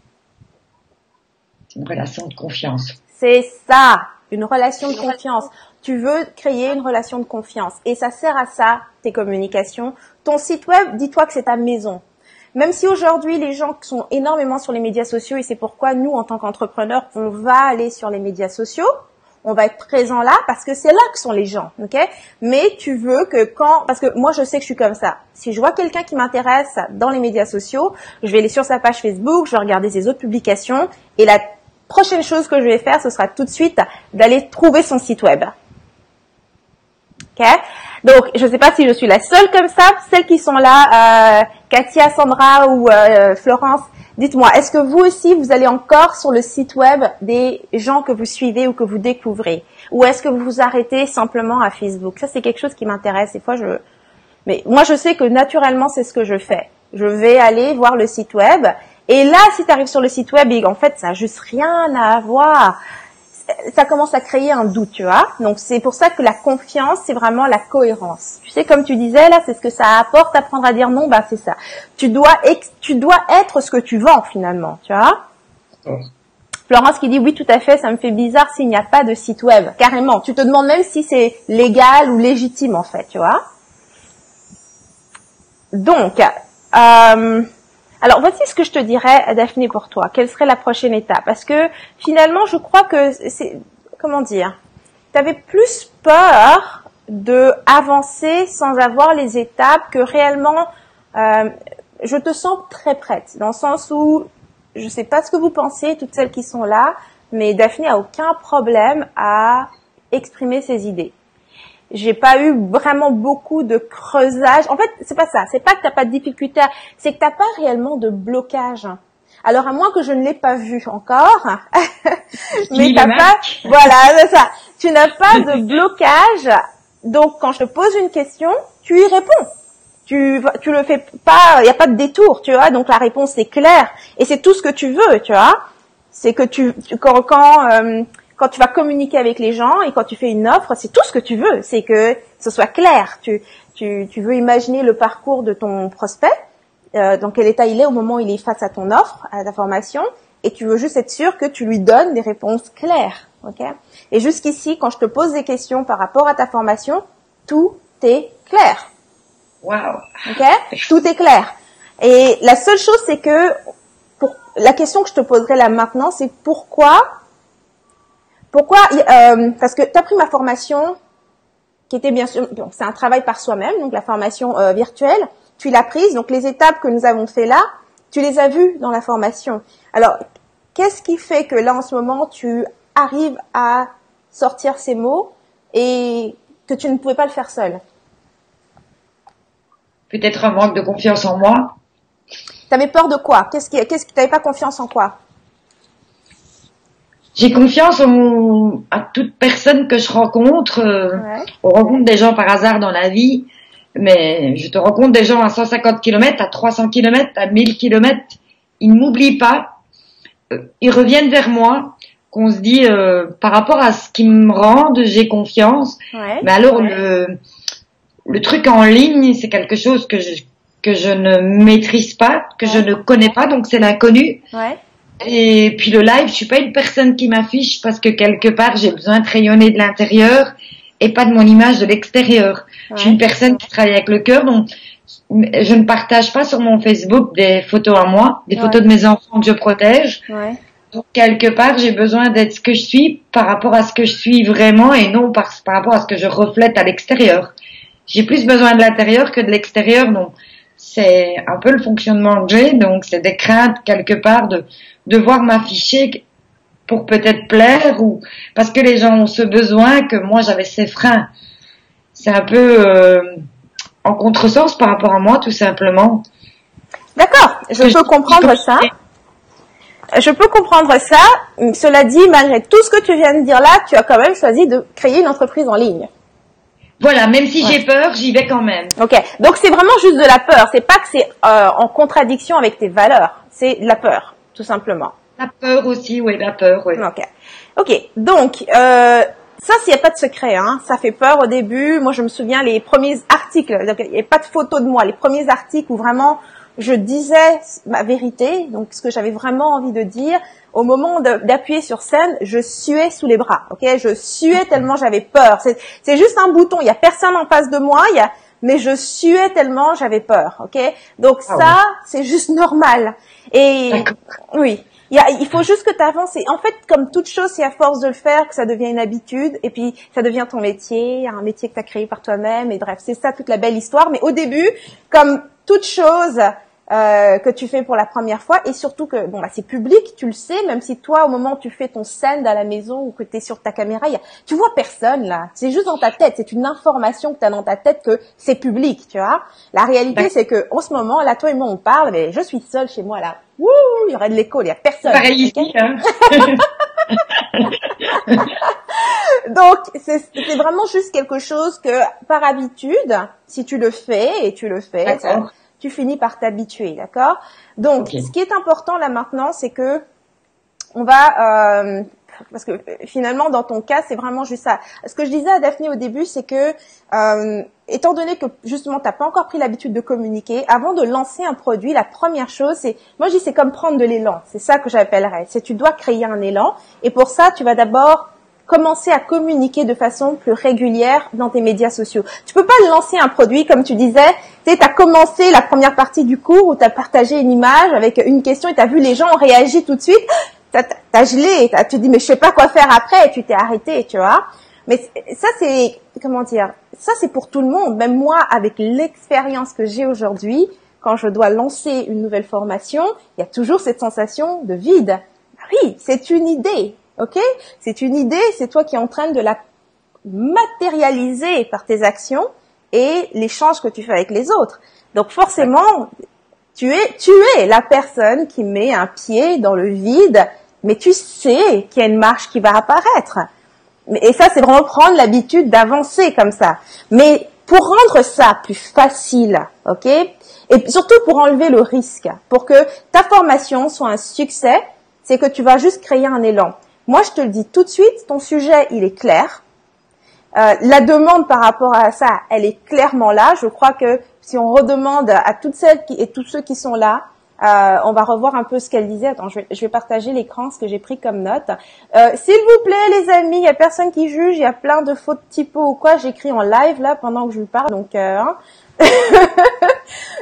C'est une relation de confiance. C'est ça, une relation de confiance. Tu veux créer une relation de confiance et ça sert à ça, tes communications. Ton site web, dis-toi que c'est ta maison. Même si aujourd'hui, les gens sont énormément sur les médias sociaux et c'est pourquoi nous, en tant qu'entrepreneurs, on va aller sur les médias sociaux. On va être présent là parce que c'est là que sont les gens, ok? Mais tu veux que quand, parce que moi je sais que je suis comme ça. Si je vois quelqu'un qui m'intéresse dans les médias sociaux, je vais aller sur sa page Facebook, je vais regarder ses autres publications et la prochaine chose que je vais faire, ce sera tout de suite d'aller trouver son site web. Ok? Donc je ne sais pas si je suis la seule comme ça, celles qui sont là, euh, Katia, Sandra ou euh, Florence. Dites-moi, est-ce que vous aussi, vous allez encore sur le site web des gens que vous suivez ou que vous découvrez? Ou est-ce que vous vous arrêtez simplement à Facebook? Ça, c'est quelque chose qui m'intéresse. Des fois, je... Mais moi, je sais que naturellement, c'est ce que je fais. Je vais aller voir le site web. Et là, si tu arrives sur le site web et en fait, ça n'a juste rien à voir, ça commence à créer un doute, tu vois. Donc, c'est pour ça que la confiance, c'est vraiment la cohérence. Tu sais, comme tu disais, là, c'est ce que ça apporte, apprendre à dire non, bah, c'est ça. Tu dois, ex- tu dois être ce que tu vends, finalement, tu vois. Oh. Florence qui dit, oui, tout à fait, ça me fait bizarre s'il n'y a pas de site web. Carrément. Tu te demandes même si c'est légal ou légitime, en fait, tu vois. Donc, euh, alors, voici ce que je te dirais, Daphné, pour toi. Quelle serait la prochaine étape? Parce que, finalement, je crois que c'est, comment dire, tu avais plus peur de avancer sans avoir les étapes que réellement, euh, je te sens très prête. Dans le sens où, je sais pas ce que vous pensez, toutes celles qui sont là, mais Daphné a aucun problème à exprimer ses idées. J'ai pas eu vraiment beaucoup de creusage. En fait, c'est pas ça. C'est pas que t'as pas de difficulté, c'est que t'as pas réellement de blocage. Alors, à moins que je ne l'ai pas vu encore, mais t'as pas, voilà, c'est ça. Tu n'as pas de blocage. Donc, quand je te pose une question, tu y réponds. Tu, tu le fais pas, il y a pas de détour, tu vois. Donc, la réponse est claire. Et c'est tout ce que tu veux, tu vois. C'est que tu, tu quand, quand, euh, quand tu vas communiquer avec les gens et quand tu fais une offre, c'est tout ce que tu veux. C'est que ce soit clair. Tu, tu, tu veux imaginer le parcours de ton prospect, euh, dans quel état il est au moment où il est face à ton offre, à ta formation, et tu veux juste être sûr que tu lui donnes des réponses claires. Okay? Et jusqu'ici, quand je te pose des questions par rapport à ta formation, tout est clair. Wow. Ok? Tout est clair. Et la seule chose, c'est que, pour, la question que je te poserai là maintenant, c'est pourquoi, pourquoi, euh, parce que tu as pris ma formation, qui était bien sûr, bon, c'est un travail par soi-même, donc la formation euh, virtuelle, tu l'as prise, donc les étapes que nous avons fait là, tu les as vues dans la formation. Alors, qu'est-ce qui fait que là, en ce moment, tu arrives à sortir ces mots et que tu ne pouvais pas le faire seul? Peut-être un manque de confiance en moi. T'avais peur de quoi? Qu'est-ce qui, qu'est-ce que t'avais pas confiance en quoi? J'ai confiance en, à toute personne que je rencontre. Euh, Ouais. On rencontre des gens par hasard dans la vie, mais je te rencontre des gens à cent cinquante kilomètres, à trois cents kilomètres, à mille kilomètres. Ils ne m'oublient pas. Euh, Ils reviennent vers moi. Qu'on se dit, euh, par rapport à ce qu'ils me rendent, j'ai confiance. Ouais. Mais alors, Ouais. le, le truc en ligne, c'est quelque chose que je, que je ne maîtrise pas, que je Ouais. ne connais pas, donc c'est l'inconnu. Ouais. Et puis le live, je suis pas une personne qui m'affiche parce que quelque part j'ai besoin de rayonner de l'intérieur et pas de mon image de l'extérieur. Ouais. Je suis une personne qui travaille avec le cœur, donc je ne partage pas sur mon Facebook des photos à moi, des Ouais. photos de mes enfants que je protège. Ouais. Donc quelque part, j'ai besoin d'être ce que je suis par rapport à ce que je suis vraiment et non par, par rapport à ce que je reflète à l'extérieur. J'ai plus besoin de l'intérieur que de l'extérieur, donc c'est un peu le fonctionnement que j'ai, donc c'est des craintes quelque part de devoir m'afficher pour peut-être plaire ou parce que les gens ont ce besoin que moi j'avais ces freins. C'est un peu euh, en contresens par rapport à moi tout simplement. D'accord, je peux comprendre ça. Je peux comprendre ça. Cela dit, malgré tout ce que tu viens de dire là, tu as quand même choisi de créer une entreprise en ligne. Voilà, même si Ouais. j'ai peur, j'y vais quand même. Ok, donc c'est vraiment juste de la peur. C'est pas que c'est euh, en contradiction avec tes valeurs. C'est de la peur, tout simplement. La peur aussi, oui, la peur, oui. Ok, ok. Donc euh, ça, s'il n'y a pas de secret, hein, ça fait peur au début. Moi, je me souviens les premiers articles. Donc, il n'y a pas de photo de moi. Les premiers articles où vraiment je disais ma vérité, donc ce que j'avais vraiment envie de dire. Au moment de- d'appuyer sur scène, je suais sous les bras. Ok, je suais tellement j'avais peur. C'est c'est juste un bouton. Il y a personne en face de moi. Il y a mais je suais tellement j'avais peur. Ok, donc Ah ça c'est juste normal. Et D'accord. oui. Il, y a, il faut juste que tu avances. Et en fait, comme toute chose, c'est à force de le faire que ça devient une habitude. Et puis, ça devient ton métier, un métier que tu as créé par toi-même. Et bref, c'est ça toute la belle histoire. Mais au début, comme toute chose euh, que tu fais pour la première fois, et surtout que bon bah c'est public, tu le sais, même si toi, au moment où tu fais ton send à la maison ou que tu es sur ta caméra, y a, tu vois personne là. C'est juste dans ta tête. C'est une information que tu as dans ta tête que c'est public, tu vois. La réalité, c'est que en ce moment, là, toi et moi, on parle, mais je suis seule chez moi là. Wouh, il y aurait de l'écho, il y a personne. Pareil Ok. ici, hein. Donc, c'est c'est vraiment juste quelque chose que, par habitude, si tu le fais, et tu le fais, ça, D'accord. tu finis par t'habituer, d'accord? Donc, Ok. ce qui est important là maintenant, c'est que on va, euh, parce que euh, finalement, dans ton cas, c'est vraiment juste ça. Ce que je disais à Daphné au début, c'est que, euh, étant donné que justement, t'as pas encore pris l'habitude de communiquer, avant de lancer un produit, la première chose, c'est, moi je dis, c'est comme prendre de l'élan. C'est ça que j'appellerais. C'est tu dois créer un élan, et pour ça, tu vas d'abord commencer à communiquer de façon plus régulière dans tes médias sociaux. Tu peux pas lancer un produit, comme tu disais, tu sais, t'as commencé la première partie du cours où t'as partagé une image avec une question et t'as vu les gens ont réagi tout de suite, t'as, t'as gelé, t'as, tu te dis mais je sais pas quoi faire après et tu t'es arrêté, tu vois. Mais ça c'est, comment dire, ça c'est pour tout le monde. Même moi, avec l'expérience que j'ai aujourd'hui, quand je dois lancer une nouvelle formation, il y a toujours cette sensation de vide. Oui, c'est une idée. Ok, c'est une idée, c'est toi qui es en train de la matérialiser par tes actions et l'échange que tu fais avec les autres. Donc forcément, tu es, tu es la personne qui met un pied dans le vide, mais tu sais qu'il y a une marche qui va apparaître. Et ça, c'est vraiment prendre l'habitude d'avancer comme ça. Mais pour rendre ça plus facile, ok, et surtout pour enlever le risque, pour que ta formation soit un succès, c'est que tu vas juste créer un élan. Moi, je te le dis tout de suite, ton sujet, il est clair. Euh, la demande par rapport à ça, elle est clairement là. Je crois que si on redemande à toutes celles qui, et tous ceux qui sont là, euh, on va revoir un peu ce qu'elle disait. Attends, je vais, je vais partager l'écran, ce que j'ai pris comme note. Euh, s'il vous plaît, les amis, il y a personne qui juge, il y a plein de fautes typo ou quoi. J'écris en live là pendant que je vous parle, donc euh, hein.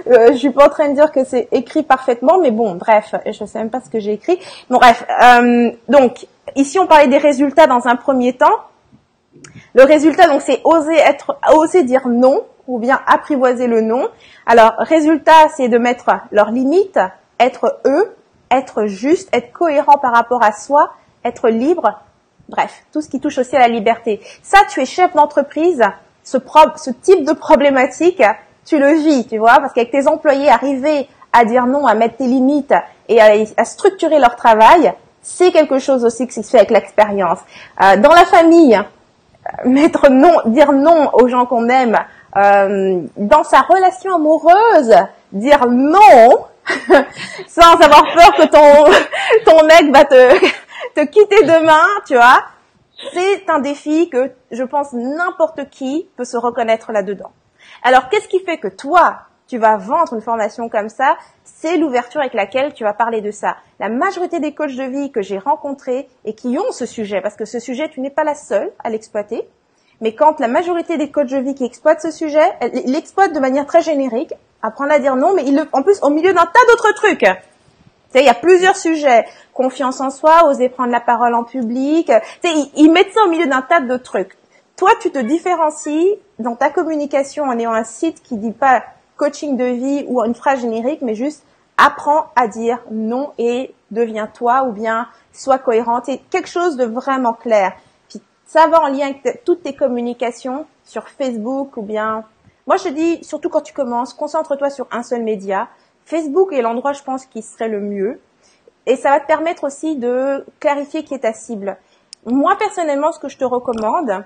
euh, je suis pas en train de dire que c'est écrit parfaitement, mais bon, bref, je sais même pas ce que j'ai écrit. Bon, bref, euh, donc ici on parlait des résultats dans un premier temps. Le résultat, donc, c'est oser être, oser dire non, ou bien apprivoiser le non. Alors, résultat, c'est de mettre leurs limites, être eux, être juste, être cohérent par rapport à soi, être libre. Bref, tout ce qui touche aussi à la liberté. Ça, tu es chef d'entreprise, ce, pro- ce type de problématique, tu le vis, tu vois, parce qu'avec tes employés, arriver à dire non, à mettre tes limites et à, à structurer leur travail, c'est quelque chose aussi qui se fait avec l'expérience. Euh, dans la famille, mettre non, dire non aux gens qu'on aime, euh, dans sa relation amoureuse, dire non, sans avoir peur que ton ton mec va te te quitter demain, tu vois, c'est un défi que je pense n'importe qui peut se reconnaître là-dedans. Alors, qu'est-ce qui fait que toi, tu vas vendre une formation comme ça? C'est l'ouverture avec laquelle tu vas parler de ça. La majorité des coachs de vie que j'ai rencontrés et qui ont ce sujet, parce que ce sujet, tu n'es pas la seule à l'exploiter, mais quand la majorité des coachs de vie qui exploitent ce sujet, ils l'exploitent de manière très générique, apprendre à dire non, mais ils le, en plus, au milieu d'un tas d'autres trucs. Tu sais, il y a plusieurs sujets. Confiance en soi, oser prendre la parole en public. Tu sais, ils, ils mettent ça au milieu d'un tas de trucs. Toi, tu te différencies dans ta communication en ayant un site qui dit pas coaching de vie ou une phrase générique, mais juste apprends à dire non et deviens toi, ou bien sois cohérente. C'est quelque chose de vraiment clair. Puis ça va en lien avec t- toutes tes communications sur Facebook ou bien... Moi, je te dis, surtout quand tu commences, concentre-toi sur un seul média. Facebook est l'endroit, je pense, qui serait le mieux. Et ça va te permettre aussi de clarifier qui est ta cible. Moi, personnellement, ce que je te recommande,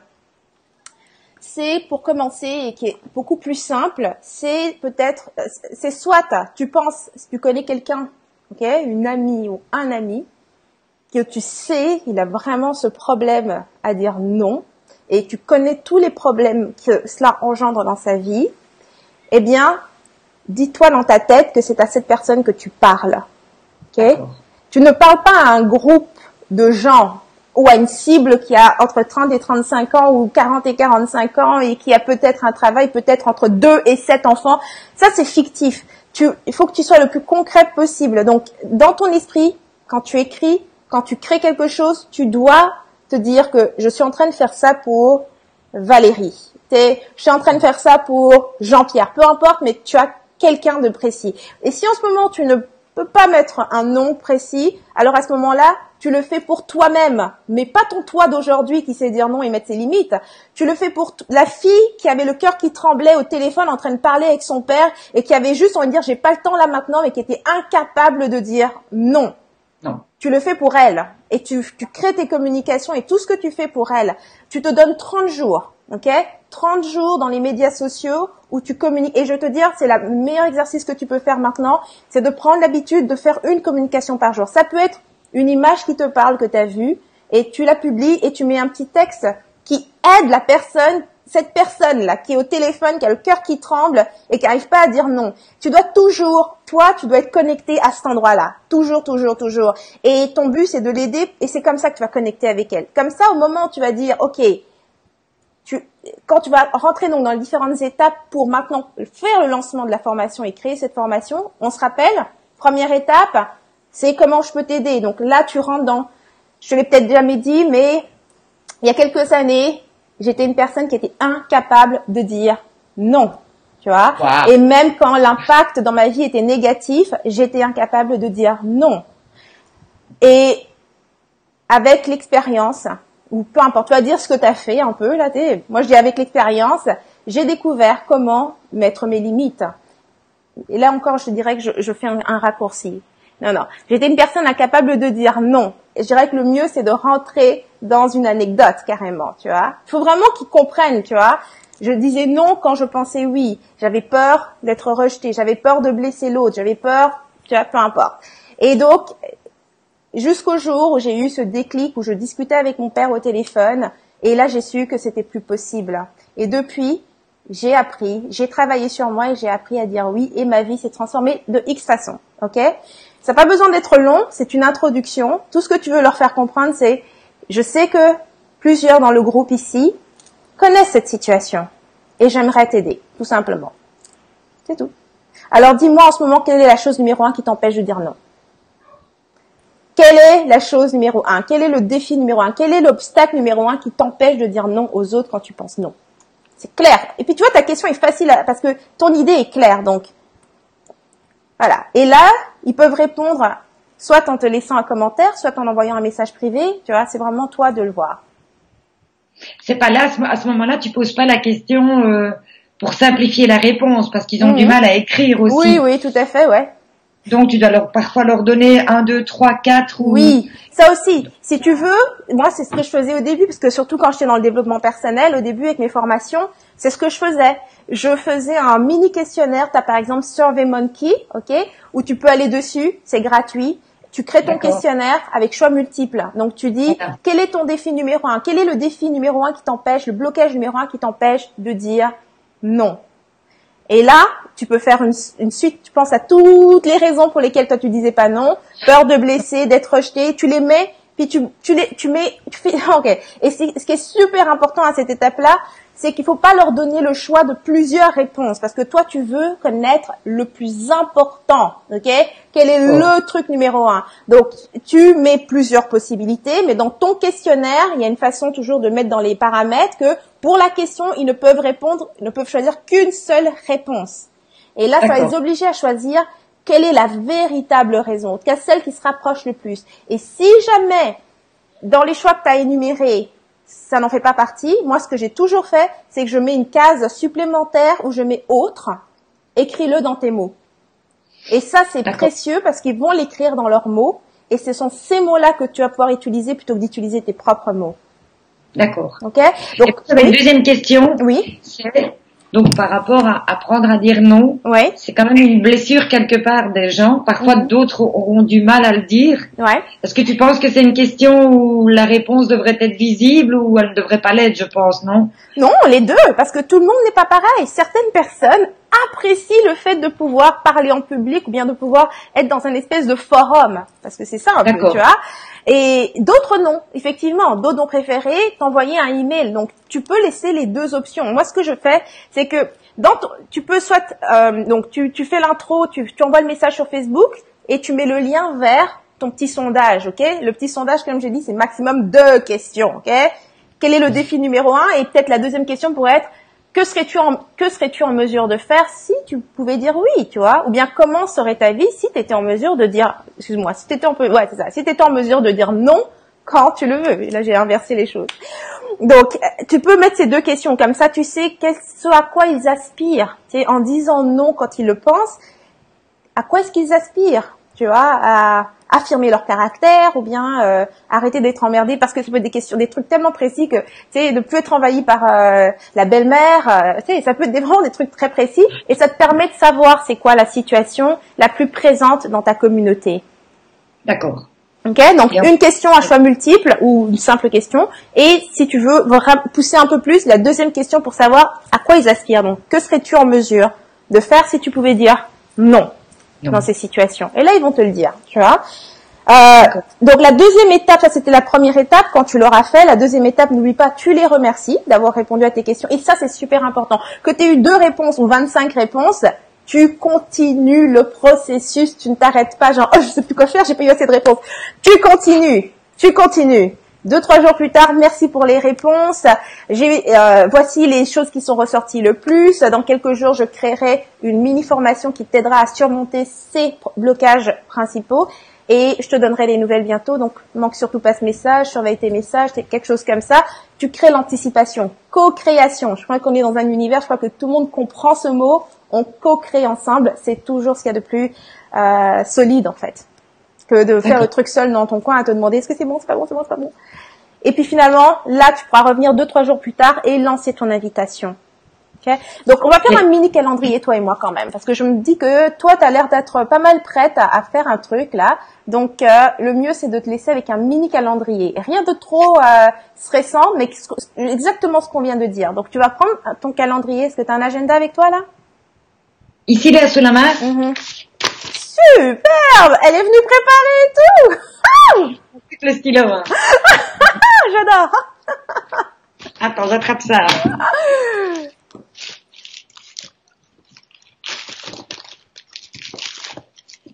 c'est pour commencer et qui est beaucoup plus simple, c'est peut-être, c'est soit tu penses, si tu connais quelqu'un, ok, une amie ou un ami, que tu sais, il a vraiment ce problème à dire non, et tu connais tous les problèmes que cela engendre dans sa vie, eh bien, dis-toi dans ta tête que c'est à cette personne que tu parles, ok? Tu ne parles pas à un groupe de gens ou à une cible qui a entre trente et trente-cinq ans ou quarante et quarante-cinq ans et qui a peut-être un travail, peut-être entre deux et sept enfants. Ça, c'est fictif. Tu, il faut que tu sois le plus concret possible. Donc, dans ton esprit, quand tu écris, quand tu crées quelque chose, tu dois te dire que je suis en train de faire ça pour Valérie. T'es, je suis en train de faire ça pour Jean-Pierre. Peu importe, mais tu as quelqu'un de précis. Et si en ce moment, tu ne peux pas mettre un nom précis, alors à ce moment-là, tu le fais pour toi-même, mais pas ton toi d'aujourd'hui qui sait dire non et mettre ses limites. Tu le fais pour t- la fille qui avait le cœur qui tremblait au téléphone en train de parler avec son père et qui avait juste envie de dire j'ai pas le temps là maintenant, mais qui était incapable de dire non. Non. Tu le fais pour elle et tu, tu crées tes communications et tout ce que tu fais pour elle. Tu te donnes trente jours, ok? trente jours dans les médias sociaux où tu communiques. Et je vais te dire, c'est le meilleur exercice que tu peux faire maintenant, c'est de prendre l'habitude de faire une communication par jour. Ça peut être une image qui te parle que tu as vue et tu la publies et tu mets un petit texte qui aide la personne, cette personne-là qui est au téléphone, qui a le cœur qui tremble et qui n'arrive pas à dire non. Tu dois toujours, toi, tu dois être connecté à cet endroit-là. Toujours, toujours, toujours. Et ton but, c'est de l'aider et c'est comme ça que tu vas connecter avec elle. Comme ça, au moment où tu vas dire, OK, tu, quand tu vas rentrer donc dans les différentes étapes pour maintenant faire le lancement de la formation et créer cette formation, on se rappelle, première étape, c'est comment je peux t'aider. Donc là, tu rentres dans, je te l'ai peut-être jamais dit, mais il y a quelques années, j'étais une personne qui était incapable de dire non, tu vois. Wow. Et même quand l'impact dans ma vie était négatif, j'étais incapable de dire non. Et avec l'expérience, ou peu importe, tu vas dire ce que tu as fait un peu, là, t'es, moi je dis avec l'expérience, j'ai découvert comment mettre mes limites. Et là encore, je te dirais que je, je fais un, un raccourci. Non, non, j'étais une personne incapable de dire non. Et je dirais que le mieux, c'est de rentrer dans une anecdote, carrément, tu vois. Il faut vraiment qu'ils comprennent, tu vois. Je disais non quand je pensais oui. J'avais peur d'être rejetée, j'avais peur de blesser l'autre, j'avais peur, tu vois, peu importe. Et donc, jusqu'au jour où j'ai eu ce déclic, où je discutais avec mon père au téléphone, et là, j'ai su que c'était plus possible. Et depuis, j'ai appris, j'ai travaillé sur moi et j'ai appris à dire oui, et ma vie s'est transformée de X façon, ok? Ça n'a pas besoin d'être long, c'est une introduction. Tout ce que tu veux leur faire comprendre, c'est, je sais que plusieurs dans le groupe ici connaissent cette situation et j'aimerais t'aider, tout simplement. C'est tout. Alors dis-moi en ce moment, quelle est la chose numéro un qui t'empêche de dire non? Quelle est la chose numéro un? Quel est le défi numéro un? Quel est l'obstacle numéro un qui t'empêche de dire non aux autres quand tu penses non? C'est clair. Et puis tu vois, ta question est facile à, parce que ton idée est claire. Donc voilà. Et là, ils peuvent répondre soit en te laissant un commentaire, soit en envoyant un message privé. Tu vois, c'est vraiment toi de le voir. C'est pas là, à ce moment-là, tu poses pas la question euh, pour simplifier la réponse, parce qu'ils ont Mmh. du mal à écrire aussi. Oui, oui, tout à fait, ouais. Donc tu dois leur, parfois leur donner un, deux, trois, quatre ou... Oui, ça aussi. Si tu veux, moi c'est ce que je faisais au début, parce que surtout quand j'étais dans le développement personnel, au début avec mes formations, c'est ce que je faisais. Je faisais un mini questionnaire. Tu as par exemple SurveyMonkey, ok, où tu peux aller dessus, c'est gratuit. Tu crées ton D'accord. questionnaire avec choix multiples. Donc tu dis, Voilà. quel est ton défi numéro un? Quel est le défi numéro un qui t'empêche, le blocage numéro un qui t'empêche de dire non? Et là, tu peux faire une, une suite, tu penses à toutes les raisons pour lesquelles toi tu disais pas non, peur de blesser, d'être rejeté, tu les mets, puis tu, tu les, tu mets, tu fais, ok. Et c'est, ce qui est super important à cette étape-là, c'est qu'il faut pas leur donner le choix de plusieurs réponses, parce que toi tu veux connaître le plus important, ok? Quel est Oh. le truc numéro un? Donc tu mets plusieurs possibilités, mais dans ton questionnaire, il y a une façon toujours de mettre dans les paramètres que pour la question, ils ne peuvent répondre, ils ne peuvent choisir qu'une seule réponse. Et là, ça va D'accord. les obliger à choisir quelle est la véritable raison, en tout cas celle qui se rapproche le plus. Et si jamais, dans les choix que tu as énumérés, ça n'en fait pas partie, moi ce que j'ai toujours fait, c'est que je mets une case supplémentaire où je mets autre, écris-le dans tes mots. Et ça, c'est D'accord. précieux parce qu'ils vont l'écrire dans leurs mots et ce sont ces mots-là que tu vas pouvoir utiliser plutôt que d'utiliser tes propres mots. D'accord. Ok? Et Donc, j'avais une oui. deuxième question. Oui. C'est, donc par rapport à apprendre à dire non, Ouais. c'est quand même une blessure quelque part des gens. Parfois Mhm. d'autres auront du mal à le dire. Ouais. Est-ce que tu penses que c'est une question où la réponse devrait être visible ou elle ne devrait pas l'être, je pense, non? Non, les deux, parce que tout le monde n'est pas pareil. Certaines personnes apprécient le fait de pouvoir parler en public ou bien de pouvoir être dans un espèce de forum, parce que c'est ça un peu, D'accord. tu vois. Et d'autres non, effectivement. D'autres ont préféré t'envoyer un email. Donc, tu peux laisser les deux options. Moi, ce que je fais, c'est que dans ton- tu peux soit, euh, donc tu, tu fais l'intro, tu, tu envoies le message sur Facebook et tu mets le lien vers ton petit sondage, ok? Le petit sondage, comme j'ai dit, c'est maximum deux questions, ok? Quel est le défi numéro un? Et peut-être la deuxième question pourrait être, que serais-tu en, que serais-tu en mesure de faire si tu pouvais dire oui, tu vois? Ou bien comment serait ta vie si tu étais en mesure de dire, excuse-moi, si tu étais en, ouais, c'est ça, si tu étais en mesure de dire non quand tu le veux. Et là, j'ai inversé les choses. Donc, tu peux mettre ces deux questions comme ça, tu sais quel, ce à quoi ils aspirent. Tu sais, en disant non quand ils le pensent, à quoi est-ce qu'ils aspirent? Tu vois, à affirmer leur caractère ou bien euh, arrêter d'être emmerdé parce que ça peut être des questions, des trucs tellement précis que tu sais, de plus être envahi par euh, la belle-mère, euh, tu sais, ça peut être des, vraiment des trucs très précis et ça te permet de savoir c'est quoi la situation la plus présente dans ta communauté. D'accord. Ok, donc Bien. une question à choix multiple ou une simple question et si tu veux pousser un peu plus, la deuxième question pour savoir à quoi ils aspirent. Donc, que serais-tu en mesure de faire si tu pouvais dire non? Non. Dans ces situations. Et là, ils vont te le dire, tu vois. Euh, donc, la deuxième étape, ça c'était la première étape, quand tu l'auras fait. La deuxième étape, n'oublie pas, tu les remercies d'avoir répondu à tes questions. Et ça, c'est super important. Que tu aies eu deux réponses ou vingt-cinq réponses, tu continues le processus, tu ne t'arrêtes pas, genre, oh, je sais plus quoi faire, j'ai pas eu assez de réponses. Tu continues, tu continues. Deux, trois jours plus tard, merci pour les réponses. J'ai, euh, voici les choses qui sont ressorties le plus. Dans quelques jours, je créerai une mini-formation qui t'aidera à surmonter ces blocages principaux. Et je te donnerai les nouvelles bientôt. Donc, manque surtout pas ce message, surveille tes messages, quelque chose comme ça. Tu crées l'anticipation. Co-création. Je crois qu'on est dans un univers, je crois que tout le monde comprend ce mot. On co-crée ensemble. C'est toujours ce qu'il y a de plus euh, solide, en fait, que de faire D'accord. le truc seul dans ton coin à te demander est-ce que c'est bon, c'est pas bon, c'est bon, c'est pas bon. Et puis finalement, là, tu pourras revenir deux, trois jours plus tard et lancer ton invitation. Okay? Donc, on va faire un mini calendrier, toi et moi, quand même, parce que je me dis que toi, tu as l'air d'être pas mal prête à, à faire un truc, là. Donc, euh, le mieux, c'est de te laisser avec un mini calendrier. Rien de trop euh, stressant, mais exactement ce qu'on vient de dire. Donc, tu vas prendre ton calendrier. Est-ce que tu as un agenda avec toi, là? Ici, là, sous la main? Mm-hmm. Superbe! Elle est venue préparer et tout! Avec le stylo. Hein. J'adore! Attends, j'attrape ça.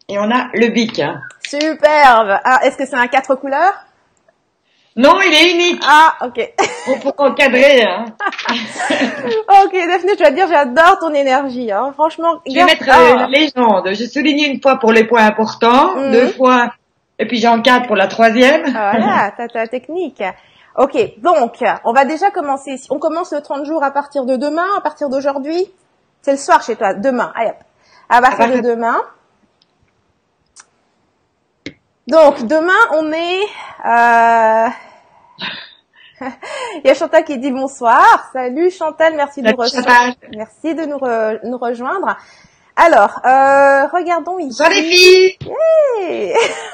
Et on a le bic. Hein. Superbe. Ah, est-ce que c'est un quatre couleurs? Non, il est unique. Ah, ok. On peut encadrer. Hein. Ok, Daphné, je dois te dire, j'adore ton énergie. Hein. Franchement, je vais mettre euh, la légende. Je souligne une fois pour les points importants, mmh. deux fois, et puis j'encadre pour la troisième. Voilà, t'as ta technique. Ok, donc, on va déjà commencer. On commence le trente jours à partir de demain, à partir d'aujourd'hui. C'est le soir chez toi, demain. Allez hop. À partir de demain. Donc, demain, on est... Euh... Il y a Chantal qui dit bonsoir. Salut Chantal, merci de, re... merci de nous, re... nous rejoindre. Alors, euh, regardons ici. Bonsoir les filles. Hey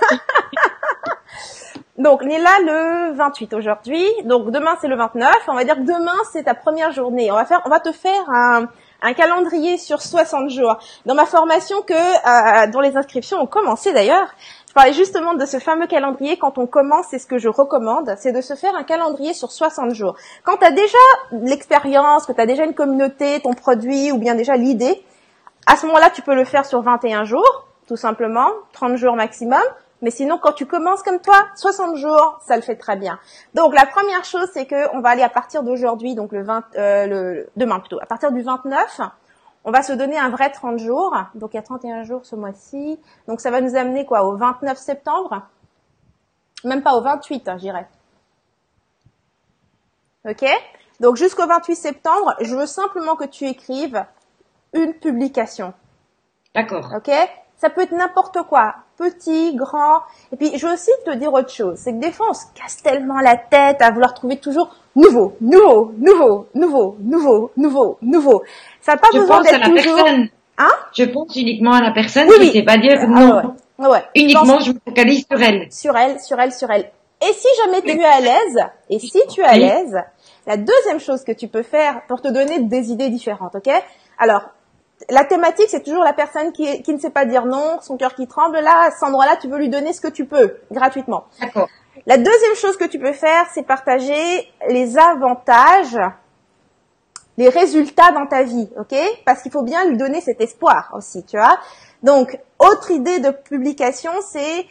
Donc, on est là le vingt-huit aujourd'hui. Donc, demain, c'est le vingt-neuf. On va dire que demain, c'est ta première journée. On va faire, on va te faire un, un calendrier sur soixante jours. Dans ma formation que, euh, dont les inscriptions ont commencé d'ailleurs, je parlais justement de ce fameux calendrier. Quand on commence, c'est ce que je recommande, c'est de se faire un calendrier sur soixante jours. Quand tu as déjà l'expérience, que tu as déjà une communauté, ton produit ou bien déjà l'idée, à ce moment-là, tu peux le faire sur vingt et un jours, tout simplement, trente jours maximum. Mais sinon, quand tu commences comme toi, soixante jours, ça le fait très bien. Donc, la première chose, c'est que on va aller à partir d'aujourd'hui, donc le vingt, euh, le demain plutôt, à partir du vingt-neuf, on va se donner un vrai trente jours. Donc, il y a trente et un jours ce mois-ci. Donc, ça va nous amener quoi, au vingt-neuf septembre? Même pas au vingt-huit, hein, j'irais. Ok? Donc, jusqu'au vingt-huit septembre, je veux simplement que tu écrives une publication. D'accord. Ok? Ça peut être n'importe quoi, petit, grand. Et puis, je veux aussi te dire autre chose. C'est que des fois, on se casse tellement la tête à vouloir trouver toujours nouveau, nouveau, nouveau, nouveau, nouveau, nouveau, nouveau. Ça n'a pas je besoin pense d'être à la toujours... Personne. Hein? Je pense uniquement à la personne oui, qui oui. sait pas dire ah, non. Ouais. Ouais. Uniquement, je, je me focalise sur elle. Sur elle, sur elle, sur elle. Et si jamais tu es à l'aise, et si tu es à oui. l'aise, la deuxième chose que tu peux faire pour te donner des idées différentes, ok? Alors, la thématique, c'est toujours la personne qui, qui ne sait pas dire non, son cœur qui tremble. Là, à cet endroit-là, tu veux lui donner ce que tu peux, gratuitement. D'accord. La deuxième chose que tu peux faire, c'est partager les avantages, les résultats dans ta vie, ok? Parce qu'il faut bien lui donner cet espoir aussi, tu vois. Donc, autre idée de publication, c'est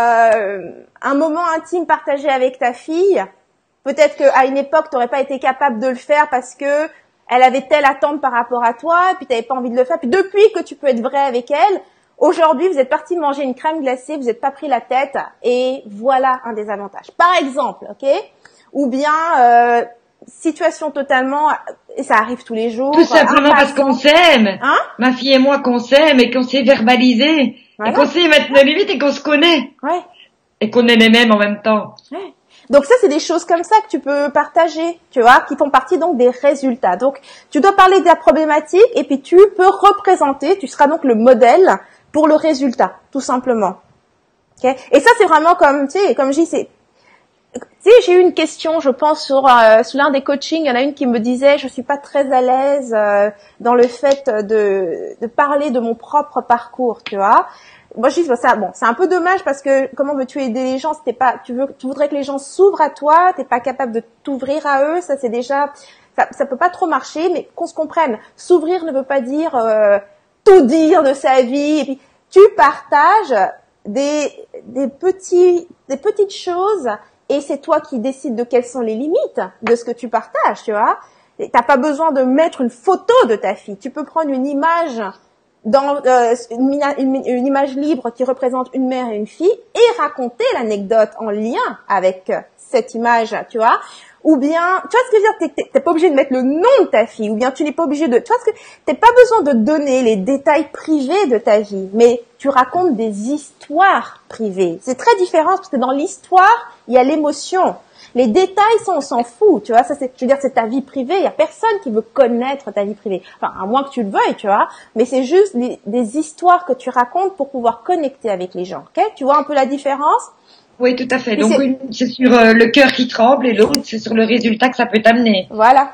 euh, un moment intime partagé avec ta fille. Peut-être qu'à une époque, tu n'aurais pas été capable de le faire parce que elle avait telle attente par rapport à toi, puis tu n'avais pas envie de le faire. Puis depuis que tu peux être vrai avec elle, aujourd'hui, vous êtes parti manger une crème glacée, vous n'êtes pas pris la tête, et voilà un des avantages. Par exemple, ok? Ou bien, euh, situation totalement, et ça arrive tous les jours. Tout simplement parce qu'on s'aime. Hein? Ma fille et moi qu'on s'aime et qu'on s'est verbalisé. Voilà. Et qu'on sait mettre nos limites et qu'on se connaît. Ouais. Et qu'on est les mêmes en même temps. Ouais. Donc ça, c'est des choses comme ça que tu peux partager, tu vois, qui font partie donc des résultats. Donc, tu dois parler de la problématique et puis tu peux représenter, tu seras donc le modèle pour le résultat, tout simplement. Okay? Et ça, c'est vraiment comme, tu sais, comme je dis, c'est, tu sais, j'ai eu une question, je pense, sur, euh, sur l'un des coachings, il y en a une qui me disait, je suis pas très à l'aise euh, dans le fait de, de parler de mon propre parcours, tu vois. Moi, je dis, ça, bon, c'est un peu dommage parce que comment veux-tu aider les gens si t'es pas, tu veux, tu voudrais que les gens s'ouvrent à toi, t'es pas capable de t'ouvrir à eux, ça c'est déjà, ça, ça peut pas trop marcher, mais qu'on se comprenne. S'ouvrir ne veut pas dire euh, tout dire de sa vie. Et puis, tu partages des, des petits, des petites choses et c'est toi qui décides de quelles sont les limites de ce que tu partages, tu vois. T'as pas besoin de mettre une photo de ta fille. Tu peux prendre une image dans euh, une, une, une image libre qui représente une mère et une fille et raconter l'anecdote en lien avec cette image, tu vois. Ou bien, tu vois ce que je veux dire, t'es, t'es pas obligé de mettre le nom de ta fille, ou bien tu n'es pas obligé de, tu vois ce que, t'es pas besoin de donner les détails privés de ta vie, mais tu racontes des histoires privées. C'est très différent parce que dans l'histoire, il y a l'émotion. Les détails, ça, on s'en fout, tu vois. Ça, c'est, je veux dire, c'est ta vie privée. Il y a personne qui veut connaître ta vie privée. Enfin, à moins que tu le veuilles, tu vois. Mais c'est juste des, des histoires que tu racontes pour pouvoir connecter avec les gens, ok? Tu vois un peu la différence? Oui, tout à fait. Et donc, c'est... une, c'est sur euh, le cœur qui tremble et l'autre, c'est sur le résultat que ça peut t'amener. Voilà.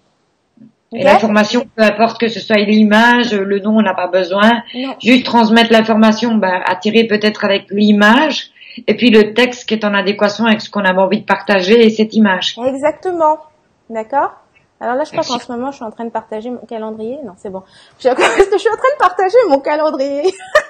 Et okay. L'information, peu importe que ce soit l'image, le nom, on n'a pas besoin. Non. Juste transmettre l'information, ben, attirer peut-être avec l'image. Et puis le texte qui est en adéquation avec ce qu'on avait envie de partager et cette image. Exactement. D'accord? Alors là, je crois qu'en ce moment, je suis en train de partager mon calendrier. Non, c'est bon. Je suis, je suis en train de partager mon calendrier.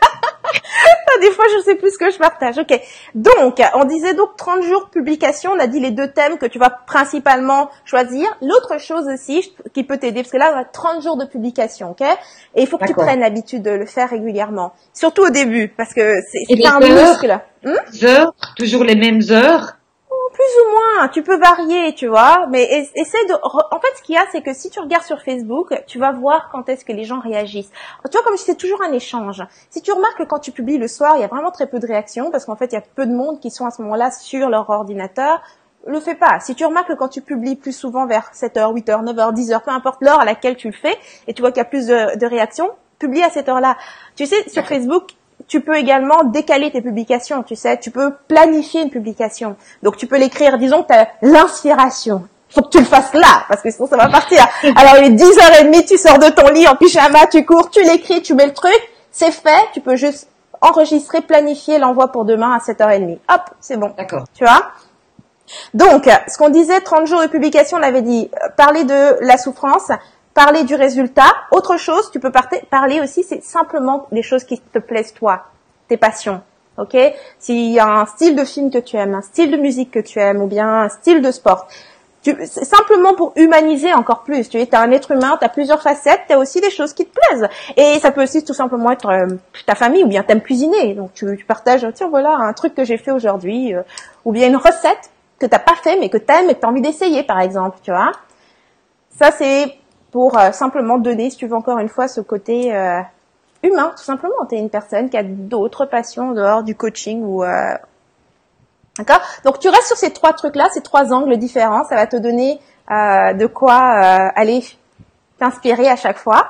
Des fois, je sais plus ce que je partage. Ok. Donc, on disait donc trente jours publication. On a dit les deux thèmes que tu vas principalement choisir. L'autre chose aussi qui peut t'aider, parce que là, on a trente jours de publication, ok? Et il faut que tu prennes l'habitude de le faire régulièrement. Surtout au début, parce que c'est un muscle. Hmm? Heures, toujours les mêmes heures. Plus ou moins, tu peux varier, tu vois, mais essaie de... En fait, ce qu'il y a, c'est que si tu regardes sur Facebook, tu vas voir quand est-ce que les gens réagissent. Tu vois, comme c'est toujours un échange. Si tu remarques que quand tu publies le soir, il y a vraiment très peu de réactions, parce qu'en fait, il y a peu de monde qui sont à ce moment-là sur leur ordinateur, le fais pas. Si tu remarques que quand tu publies plus souvent vers sept heures, huit heures, neuf heures, dix heures, peu importe l'heure à laquelle tu le fais, et tu vois qu'il y a plus de, de réactions, publie à cette heure-là. Tu sais, sur Facebook, tu peux également décaler tes publications, tu sais, tu peux planifier une publication. Donc, tu peux l'écrire, disons que tu as l'inspiration. Il faut que tu le fasses là, parce que sinon ça va partir. Alors, il est dix heures trente, tu sors de ton lit en pyjama, tu cours, tu l'écris, tu mets le truc, c'est fait, tu peux juste enregistrer, planifier l'envoi pour demain à sept heures trente. Hop, c'est bon. D'accord. Tu vois? Donc, ce qu'on disait, trente jours de publication, on avait dit, euh, parler de la souffrance, parler du résultat. Autre chose, tu peux parler aussi, c'est simplement des choses qui te plaisent toi, tes passions. Ok? S'il y a un style de film que tu aimes, un style de musique que tu aimes, ou bien un style de sport, tu, c'est simplement pour humaniser encore plus. Tu es un être humain, tu as plusieurs facettes, tu as aussi des choses qui te plaisent. Et ça peut aussi tout simplement être euh, ta famille, ou bien t'aimes cuisiner. Donc tu, tu partages, tiens voilà, un truc que j'ai fait aujourd'hui, euh, ou bien une recette que t'as pas fait, mais que t'aimes et que t'as envie d'essayer, par exemple, tu vois. Ça, c'est pour euh, simplement donner, si tu veux encore une fois, ce côté euh, humain, tout simplement. Tu es une personne qui a d'autres passions en dehors du coaching ou euh... d'accord. Donc tu restes sur ces trois trucs-là, ces trois angles différents. Ça va te donner euh, de quoi euh, aller t'inspirer à chaque fois.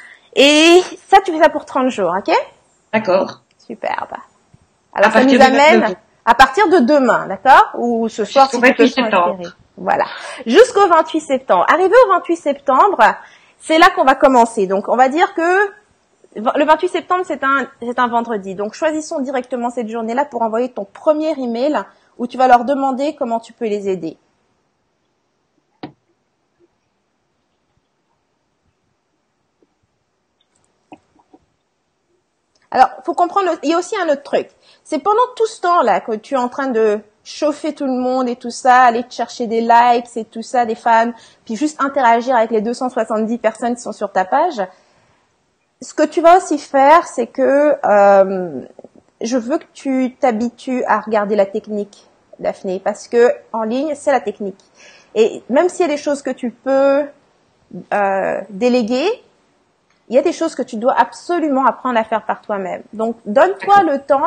Et ça, tu fais ça pour trente jours, ok? D'accord. Superbe. Alors ça nous amène à partir de demain, d'accord? Ou ce soir, si tu peux t'inspirer. Voilà. Jusqu'au vingt-huit septembre. Arrivé au vingt-huit septembre, c'est là qu'on va commencer. Donc, on va dire que le vingt-huit septembre, c'est un, c'est un vendredi. Donc, choisissons directement cette journée-là pour envoyer ton premier email où tu vas leur demander comment tu peux les aider. Alors, faut comprendre, il y a aussi un autre truc. C'est pendant tout ce temps-là que tu es en train de chauffer tout le monde et tout ça, aller te chercher des likes et tout ça, des fans, puis juste interagir avec les deux cent soixante-dix personnes qui sont sur ta page. Ce que tu vas aussi faire, c'est que euh, je veux que tu t'habitues à regarder la technique, Daphné, parce que en ligne, c'est la technique. Et même s'il y a des choses que tu peux euh, déléguer, il y a des choses que tu dois absolument apprendre à faire par toi-même. Donc, donne-toi le temps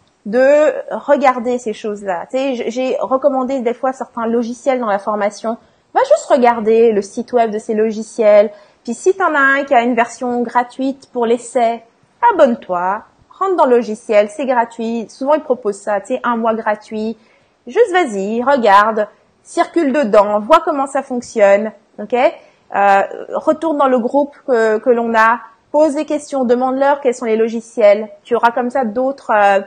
de regarder ces choses-là. Tu sais, j'ai recommandé des fois certains logiciels dans la formation. Va juste regarder le site web de ces logiciels. Puis si t'en as un qui a une version gratuite pour l'essai, abonne-toi, rentre dans le logiciel, c'est gratuit. Souvent, ils proposent ça, tu sais, un mois gratuit. Juste vas-y, regarde, circule dedans, vois comment ça fonctionne, ok? Euh, retourne dans le groupe que, que l'on a, pose des questions, demande-leur quels sont les logiciels. Tu auras comme ça d'autres... Euh,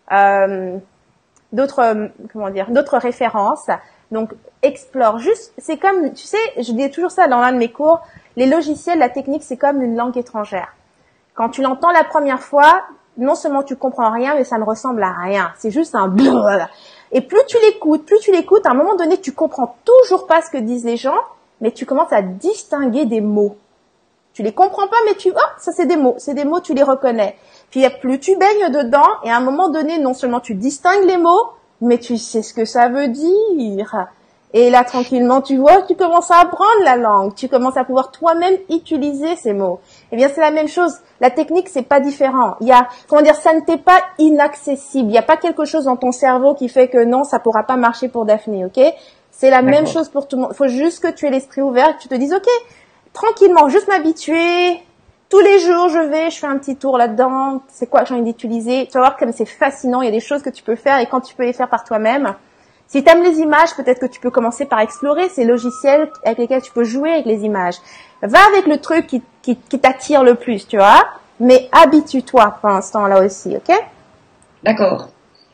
Euh, d'autres euh, comment dire d'autres références. Donc explore juste, c'est comme, tu sais, je dis toujours ça dans l'un de mes cours, les logiciels, la technique, c'est comme une langue étrangère. Quand tu l'entends la première fois, non seulement tu comprends rien, mais ça ne ressemble à rien, c'est juste un blablabla. Et plus tu l'écoutes, plus tu l'écoutes, à un moment donné, tu comprends toujours pas ce que disent les gens, mais tu commences à distinguer des mots. Tu les comprends pas, mais tu, oh, ça c'est des mots, c'est des mots, tu les reconnais. Puis plus tu baignes dedans, et à un moment donné, non seulement tu distingues les mots, mais tu sais ce que ça veut dire. Et là, tranquillement, tu vois, tu commences à apprendre la langue, tu commences à pouvoir toi-même utiliser ces mots. Eh bien, c'est la même chose. La technique, c'est pas différent. Il y a, comment dire, ça ne t'est pas inaccessible. Il n'y a pas quelque chose dans ton cerveau qui fait que non, ça pourra pas marcher pour Daphné, ok? C'est la même chose pour tout le monde. Il faut juste que tu aies l'esprit ouvert et que tu te dises, ok, tranquillement, juste m'habituer. Tous les jours, je vais, je fais un petit tour là-dedans. C'est quoi que j'ai envie d'utiliser? Tu vas voir comme c'est fascinant. Il y a des choses que tu peux faire et quand tu peux les faire par toi-même. Si tu aimes les images, peut-être que tu peux commencer par explorer ces logiciels avec lesquels tu peux jouer avec les images. Va avec le truc qui, qui, qui t'attire le plus, tu vois. Mais habitue-toi pour l'instant là aussi, ok? D'accord.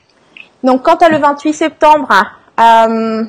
Donc, quant à le vingt-huit septembre, euh,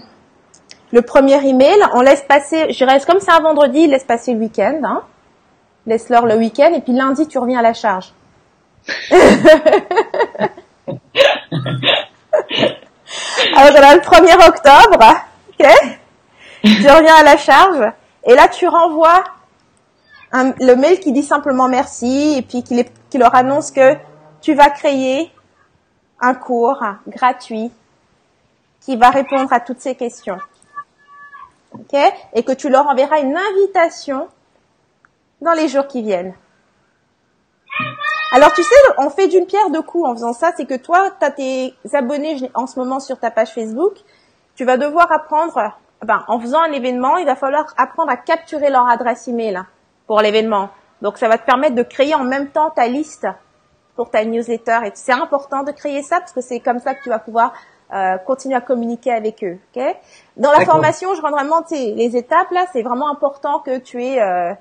le premier email, on laisse passer, je reste comme c'est un vendredi, laisse passer le week-end, hein. Laisse-leur le week-end et puis lundi, tu reviens à la charge. Alors, on a le premier octobre, ok? Tu reviens à la charge, et là, tu renvoies un, le mail qui dit simplement merci, et puis qui, les, qui leur annonce que tu vas créer un cours gratuit qui va répondre à toutes ces questions. Ok? Et que tu leur enverras une invitation dans les jours qui viennent. Alors, tu sais, on fait d'une pierre deux coups en faisant ça. C'est que toi, tu as tes abonnés en ce moment sur ta page Facebook. Tu vas devoir apprendre, ben, en faisant un événement, il va falloir apprendre à capturer leur adresse email hein, pour l'événement. Donc, ça va te permettre de créer en même temps ta liste pour ta newsletter. Et c'est important de créer ça parce que c'est comme ça que tu vas pouvoir euh, continuer à communiquer avec eux. Okay? Dans la D'accord. formation, je rends vraiment les étapes là. C'est vraiment important que tu aies euh,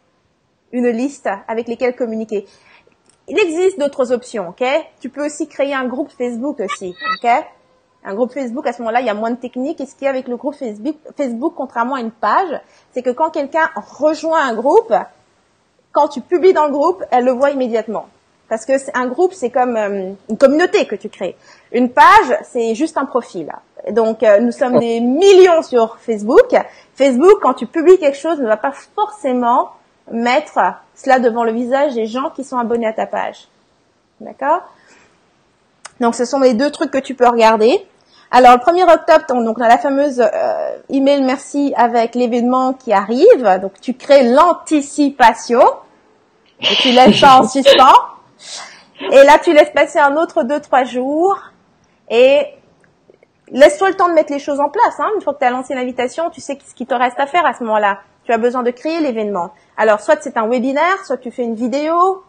une liste avec lesquelles communiquer. Il existe d'autres options, ok? Tu peux aussi créer un groupe Facebook aussi, ok? Un groupe Facebook, à ce moment-là, il y a moins de technique. Et ce qu'il y a avec le groupe Facebook, Facebook, contrairement à une page, c'est que quand quelqu'un rejoint un groupe, quand tu publies dans le groupe, elle le voit immédiatement. Parce que c'est un groupe, c'est comme euh, une communauté que tu crées. Une page, c'est juste un profil. Donc, euh, nous sommes des millions sur Facebook. Facebook, quand tu publies quelque chose, ne va pas forcément mettre cela devant le visage des gens qui sont abonnés à ta page. D'accord? Donc, ce sont les deux trucs que tu peux regarder. Alors, le premier octobre, donc, on a la fameuse euh, email merci avec l'événement qui arrive. Donc, tu crées l'anticipation et tu laisses ça en suspens. Et là, tu laisses passer un autre deux, trois jours et laisse-toi le temps de mettre les choses en place. Hein. Une fois que tu as lancé l'invitation, tu sais ce qu'il te reste à faire à ce moment-là. Tu as besoin de créer l'événement. Alors, soit c'est un webinaire, soit tu fais une vidéo.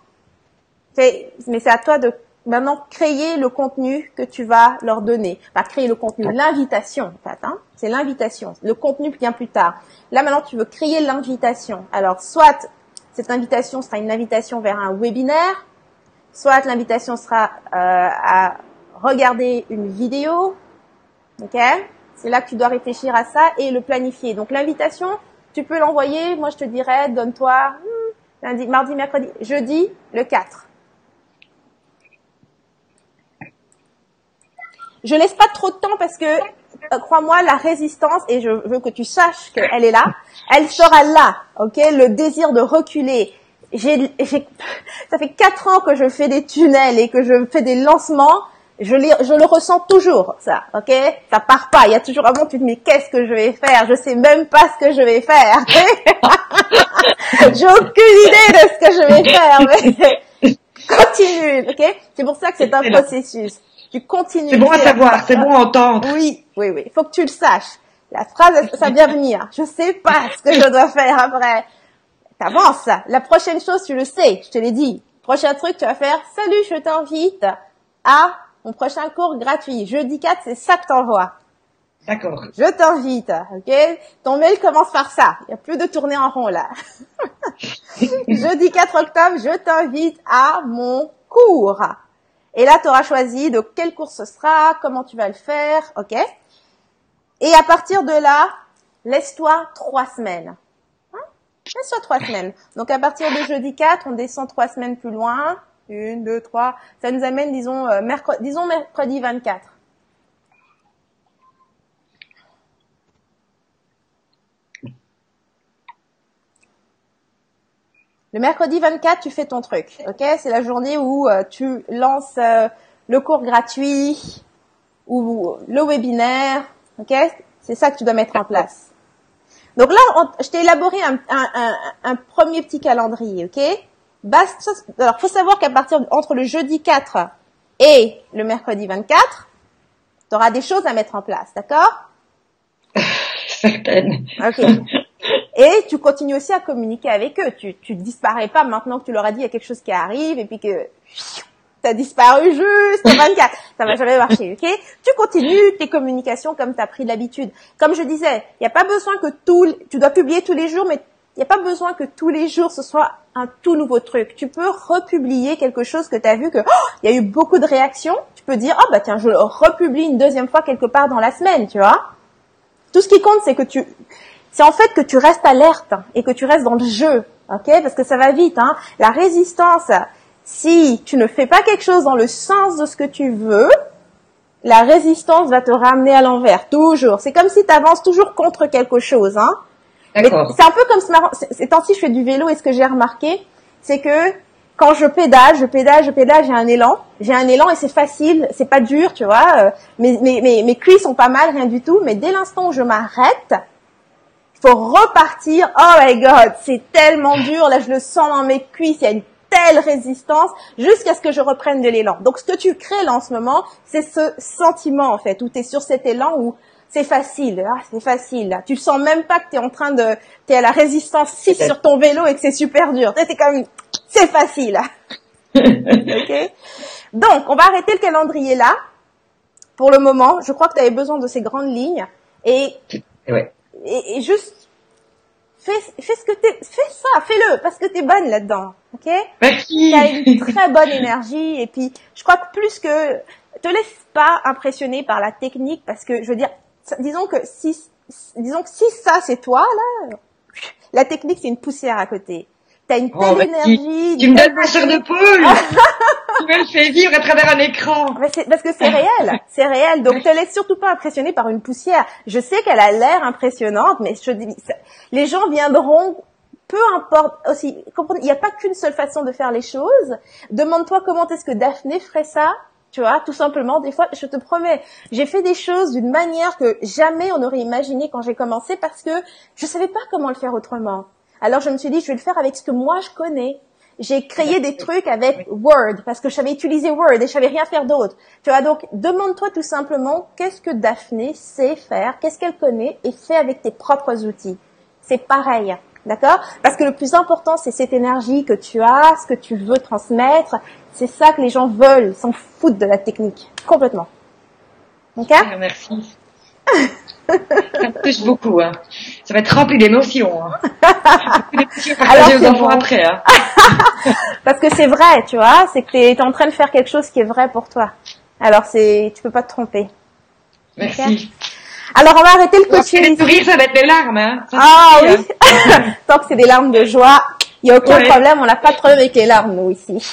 Mais c'est à toi de maintenant créer le contenu que tu vas leur donner. Pas créer le contenu, l'invitation en fait. Hein. C'est l'invitation. Le contenu vient plus tard. Là, maintenant, tu veux créer l'invitation. Alors, soit cette invitation sera une invitation vers un webinaire, soit l'invitation sera euh, à regarder une vidéo. Ok? C'est là que tu dois réfléchir à ça et le planifier. Donc, l'invitation, tu peux l'envoyer, moi je te dirais, donne-toi hmm, lundi, mardi, mercredi, jeudi, le quatre. Je laisse pas trop de temps parce que, euh, crois-moi, la résistance, et je veux que tu saches qu'elle est là, elle sera là, ok? Le désir de reculer. J'ai, j'ai, ça fait quatre ans que je fais des tunnels et que je fais des lancements. Je, les, je le ressens toujours, ça, ok? Ça part pas. Il y a toujours un moment, tu te dis, mais qu'est-ce que je vais faire? Je sais même pas ce que je vais faire. J'ai aucune idée de ce que je vais faire. Mais continue, ok? C'est pour ça que c'est un processus. Tu continues. C'est bon à savoir, c'est bon à entendre. Oui, oui, oui. Il faut que tu le saches. La phrase, ça vient venir. Je sais pas ce que je dois faire après. T'avances. La prochaine chose, tu le sais. Je te l'ai dit. Prochain truc, tu vas faire, salut, je t'invite à mon prochain cours gratuit. Jeudi quatre, c'est ça que t'envoies. D'accord. Je t'invite, ok? Ton mail commence par ça. Il n'y a plus de tourner en rond, là. Jeudi quatre octobre, je t'invite à mon cours. Et là, tu auras choisi de quel cours ce sera, comment tu vas le faire, ok? Et à partir de là, laisse-toi trois semaines. Hein? Laisse-toi trois semaines. Donc, à partir de jeudi quatre, on descend trois semaines plus loin. Une, deux, trois. Ça nous amène, disons, euh, mercredi, disons mercredi vingt-quatre. Le mercredi vingt-quatre, tu fais ton truc, ok? C'est la journée où euh, tu lances euh, le cours gratuit ou le webinaire, ok? C'est ça que tu dois mettre en place. Donc là, on, je t'ai élaboré un, un, un, un premier petit calendrier, ok? Basta, alors, faut savoir qu'à partir de, entre le jeudi quatre et le mercredi vingt-quatre, tu auras des choses à mettre en place, d'accord? Certaines. Ok. Et tu continues aussi à communiquer avec eux. Tu, tu disparais pas maintenant que tu leur as dit il y a quelque chose qui arrive et puis que t'as disparu juste au vingt-quatre. Ça va jamais marcher, ok? Tu continues tes communications comme tu as pris de l'habitude. Comme je disais, il n'y a pas besoin que tout, tu dois publier tous les jours, mais il n'y a pas besoin que tous les jours ce soit un tout nouveau truc. Tu peux republier quelque chose que tu as vu que, oh, il y a eu beaucoup de réactions. Tu peux dire, oh bah tiens, je le republie une deuxième fois quelque part dans la semaine, tu vois? Tout ce qui compte, c'est que tu, c'est en fait que tu restes alerte et que tu restes dans le jeu, ok? Parce que ça va vite, hein. La résistance, Si tu ne fais pas quelque chose dans le sens de ce que tu veux, la résistance va te ramener à l'envers, toujours. C'est comme si tu avances toujours contre quelque chose, hein. D'accord. C'est un peu comme ce marrant. Ces temps-ci, je fais du vélo et ce que j'ai remarqué, c'est que quand je pédale, je pédale, je pédale, j'ai un élan. J'ai un élan et c'est facile, c'est pas dur, tu vois. Euh, mes, mes, mes, mes cuisses sont pas mal, rien du tout. Mais dès l'instant où je m'arrête, il faut repartir. Oh my God, c'est tellement dur. Là, je le sens dans mes cuisses. Il y a une telle résistance jusqu'à ce que je reprenne de l'élan. Donc, ce que tu crées là en ce moment, c'est ce sentiment en fait où tu es sur cet élan où c'est facile, ah, c'est facile. Là. Tu sens même pas que tu es en train de, tu es à la résistance six sur ton vélo et que c'est super dur. Tu es comme, c'est facile. Ok. Donc, on va arrêter le calendrier là. Pour le moment, je crois que tu avais besoin de ces grandes lignes et, ouais. et, et juste fais, fais ce que t'es, fais ça, fais-le parce que t'es bonne là-dedans. Ok. Merci. Tu as une très bonne énergie et puis je crois que plus que te laisse pas impressionner par la technique parce que je veux dire. Disons que si, disons que si ça c'est toi là, la technique c'est une poussière à côté. T'as une telle oh, énergie. Tu me donnes ma chair de poule. Tu me le fais vivre à travers un écran. Mais c'est, parce que c'est réel, c'est réel. Donc te laisse surtout pas impressionner par une poussière. Je sais qu'elle a l'air impressionnante, mais je dis, ça, les gens viendront. Peu importe aussi. Il n'y a pas qu'une seule façon de faire les choses. Demande-toi comment est-ce que Daphné ferait ça. Tu vois, tout simplement, des fois, je te promets, j'ai fait des choses d'une manière que jamais on aurait imaginé quand j'ai commencé parce que je savais pas comment le faire autrement. Alors, je me suis dit, je vais le faire avec ce que moi je connais. J'ai créé des trucs avec Word parce que je savais utiliser Word et je savais rien faire d'autre. Tu vois, donc, demande-toi tout simplement qu'est-ce que Daphné sait faire, qu'est-ce qu'elle connaît et fais avec tes propres outils. C'est pareil. D'accord? Parce que le plus important, c'est cette énergie que tu as, ce que tu veux transmettre. C'est ça que les gens veulent. Ils s'en foutent de la technique. Complètement. Ok? Merci. Ça me touche beaucoup. Hein. Ça va être rempli d'émotions. Hein. d'émotions partagées aux enfants bon. Après. Hein. Parce que c'est vrai, tu vois. C'est que tu es en train de faire quelque chose qui est vrai pour toi. Alors, c'est, tu peux pas te tromper. Merci. Okay? Alors, on va arrêter le coaching. Les sourires, ça va être des larmes, hein. Ça ah oui. Hein. Tant que c'est des larmes de joie, il n'y a aucun ouais. problème. On n'a pas de problème avec les larmes, nous, ici.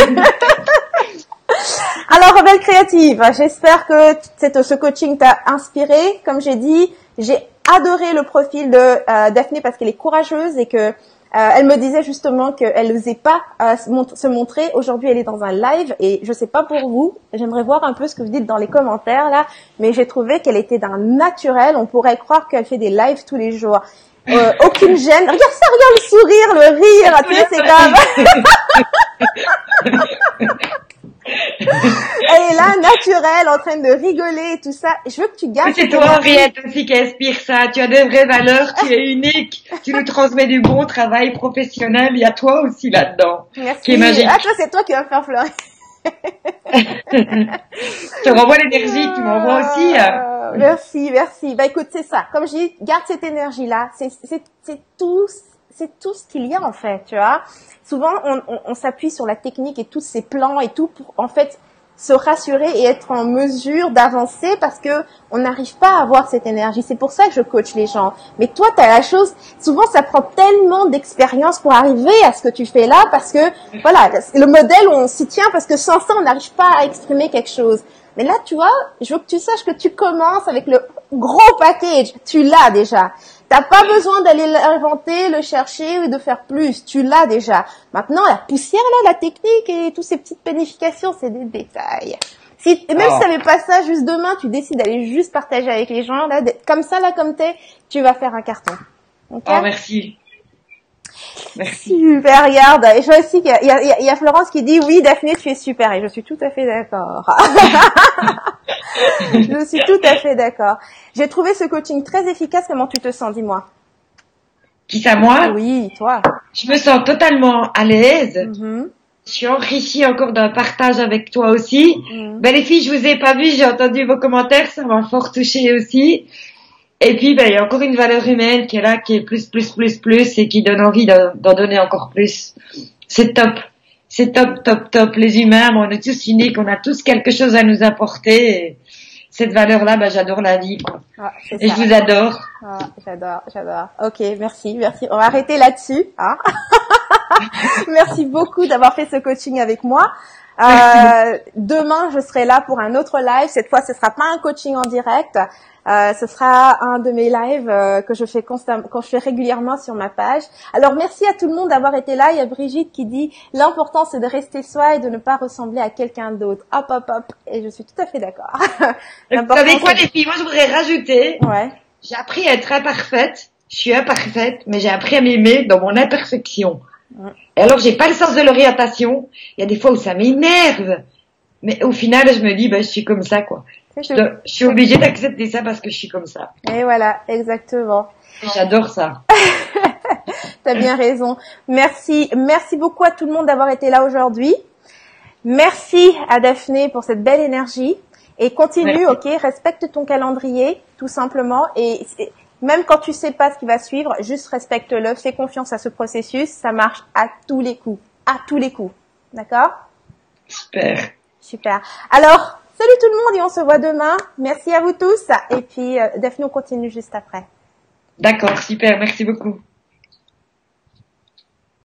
Alors, Rebelle Créative, j'espère que cette, ce coaching t'a inspiré. Comme j'ai dit, j'ai adoré le profil de euh, Daphné parce qu'elle est courageuse et que Euh, elle me disait justement qu'elle n'osait pas euh, se montrer. Aujourd'hui, elle est dans un live et je sais pas pour vous. J'aimerais voir un peu ce que vous dites dans les commentaires là. Mais j'ai trouvé qu'elle était d'un naturel. On pourrait croire qu'elle fait des lives tous les jours. Euh, aucune gêne. Regarde ça, regarde le sourire, le rire. Tu sais, c'est comme... Elle est là, naturelle, en train de rigoler et tout ça. Je veux que tu gardes... C'est toi, Henriette, aussi qui inspire ça. Tu as de vraies valeurs, tu es unique. Tu nous transmets du bon travail professionnel. Il y a toi aussi là-dedans. Merci. Qui est magique. Ah, toi, c'est toi qui vas faire fleurir. Je te renvoie l'énergie que tu m'envoies aussi. Euh, merci, merci. Bah écoute, c'est ça. Comme je dis, garde cette énergie-là. C'est, c'est, c'est tout, c'est tout ce qu'il y a en fait, tu vois. Souvent, on, on, on s'appuie sur la technique et tous ces plans et tout pour en fait se rassurer et être en mesure d'avancer parce que on n'arrive pas à avoir cette énergie. C'est pour ça que je coach les gens. Mais toi, tu as la chose, souvent ça prend tellement d'expérience pour arriver à ce que tu fais là parce que, voilà, le modèle, on s'y tient parce que sans ça, on n'arrive pas à exprimer quelque chose. Mais là, tu vois, je veux que tu saches que tu commences avec le gros package. Tu l'as déjà. T'as pas besoin d'aller l'inventer, le chercher ou de faire plus. Tu l'as déjà. Maintenant, la poussière, là, la technique et toutes ces petites planifications, c'est des détails. Si, et même oh. si t'avais pas ça, juste demain, tu décides d'aller juste partager avec les gens, là, comme ça, là, comme t'es, tu vas faire un carton. Okay? Oh, merci. Merci. Super, regarde. Et je vois aussi qu'il y a, il y a, il y a Florence qui dit oui, Daphné, tu es super. Et je suis tout à fait d'accord. Je suis tout à fait d'accord. J'ai trouvé ce coaching très efficace. Comment tu te sens, dis-moi? Qui ça, moi? Oui, toi. Je me sens totalement à l'aise. Mm-hmm. Je suis enrichie encore d'un partage avec toi aussi. Mm-hmm. Ben, les filles, je vous ai pas vu, j'ai entendu vos commentaires, ça m'a fort touchée aussi. Et puis, ben, il y a encore une valeur humaine qui est là, qui est plus, plus, plus, plus, et qui donne envie d'en, d'en donner encore plus. C'est top. C'est top, top, top. Les humains, bon, on est tous uniques, on a tous quelque chose à nous apporter. Et cette valeur-là, ben, j'adore la vie, quoi. Ah, et ça. Je vous adore. Ah, j'adore, j'adore. Ok, merci, merci. On va arrêter là-dessus, hein. Merci beaucoup d'avoir fait ce coaching avec moi. Euh, demain, je serai là pour un autre live. Cette fois, ce sera pas un coaching en direct. Euh, ce sera un de mes lives euh, que je fais constamment, quand je fais régulièrement sur ma page. Alors, merci à tout le monde d'avoir été là. Il y a Brigitte qui dit l'important c'est de rester soi et de ne pas ressembler à quelqu'un d'autre. Hop, hop, hop. Et je suis tout à fait d'accord. Vous savez quoi, les filles? Moi, je voudrais rajouter. Ouais. J'ai appris à être imparfaite. Je suis imparfaite, mais j'ai appris à m'aimer dans mon imperfection. Ouais. Et alors, j'ai pas le sens de l'orientation. Il y a des fois où ça m'énerve. Mais au final, je me dis, bah, je suis comme ça, quoi. Je, dois, je suis obligée d'accepter ça parce que je suis comme ça. Et voilà, exactement. J'adore ça. T'as bien raison. Merci, merci beaucoup à tout le monde d'avoir été là aujourd'hui. Merci à Daphné pour cette belle énergie. Et continue, merci. Ok, respecte ton calendrier, tout simplement. Et même quand tu sais pas ce qui va suivre, juste respecte-le, fais confiance à ce processus. Ça marche à tous les coups, à tous les coups. D'accord? Super. Super. Alors, salut tout le monde et on se voit demain. Merci à vous tous. Et puis, euh, Daphné, on continue juste après. D'accord, super. Merci beaucoup.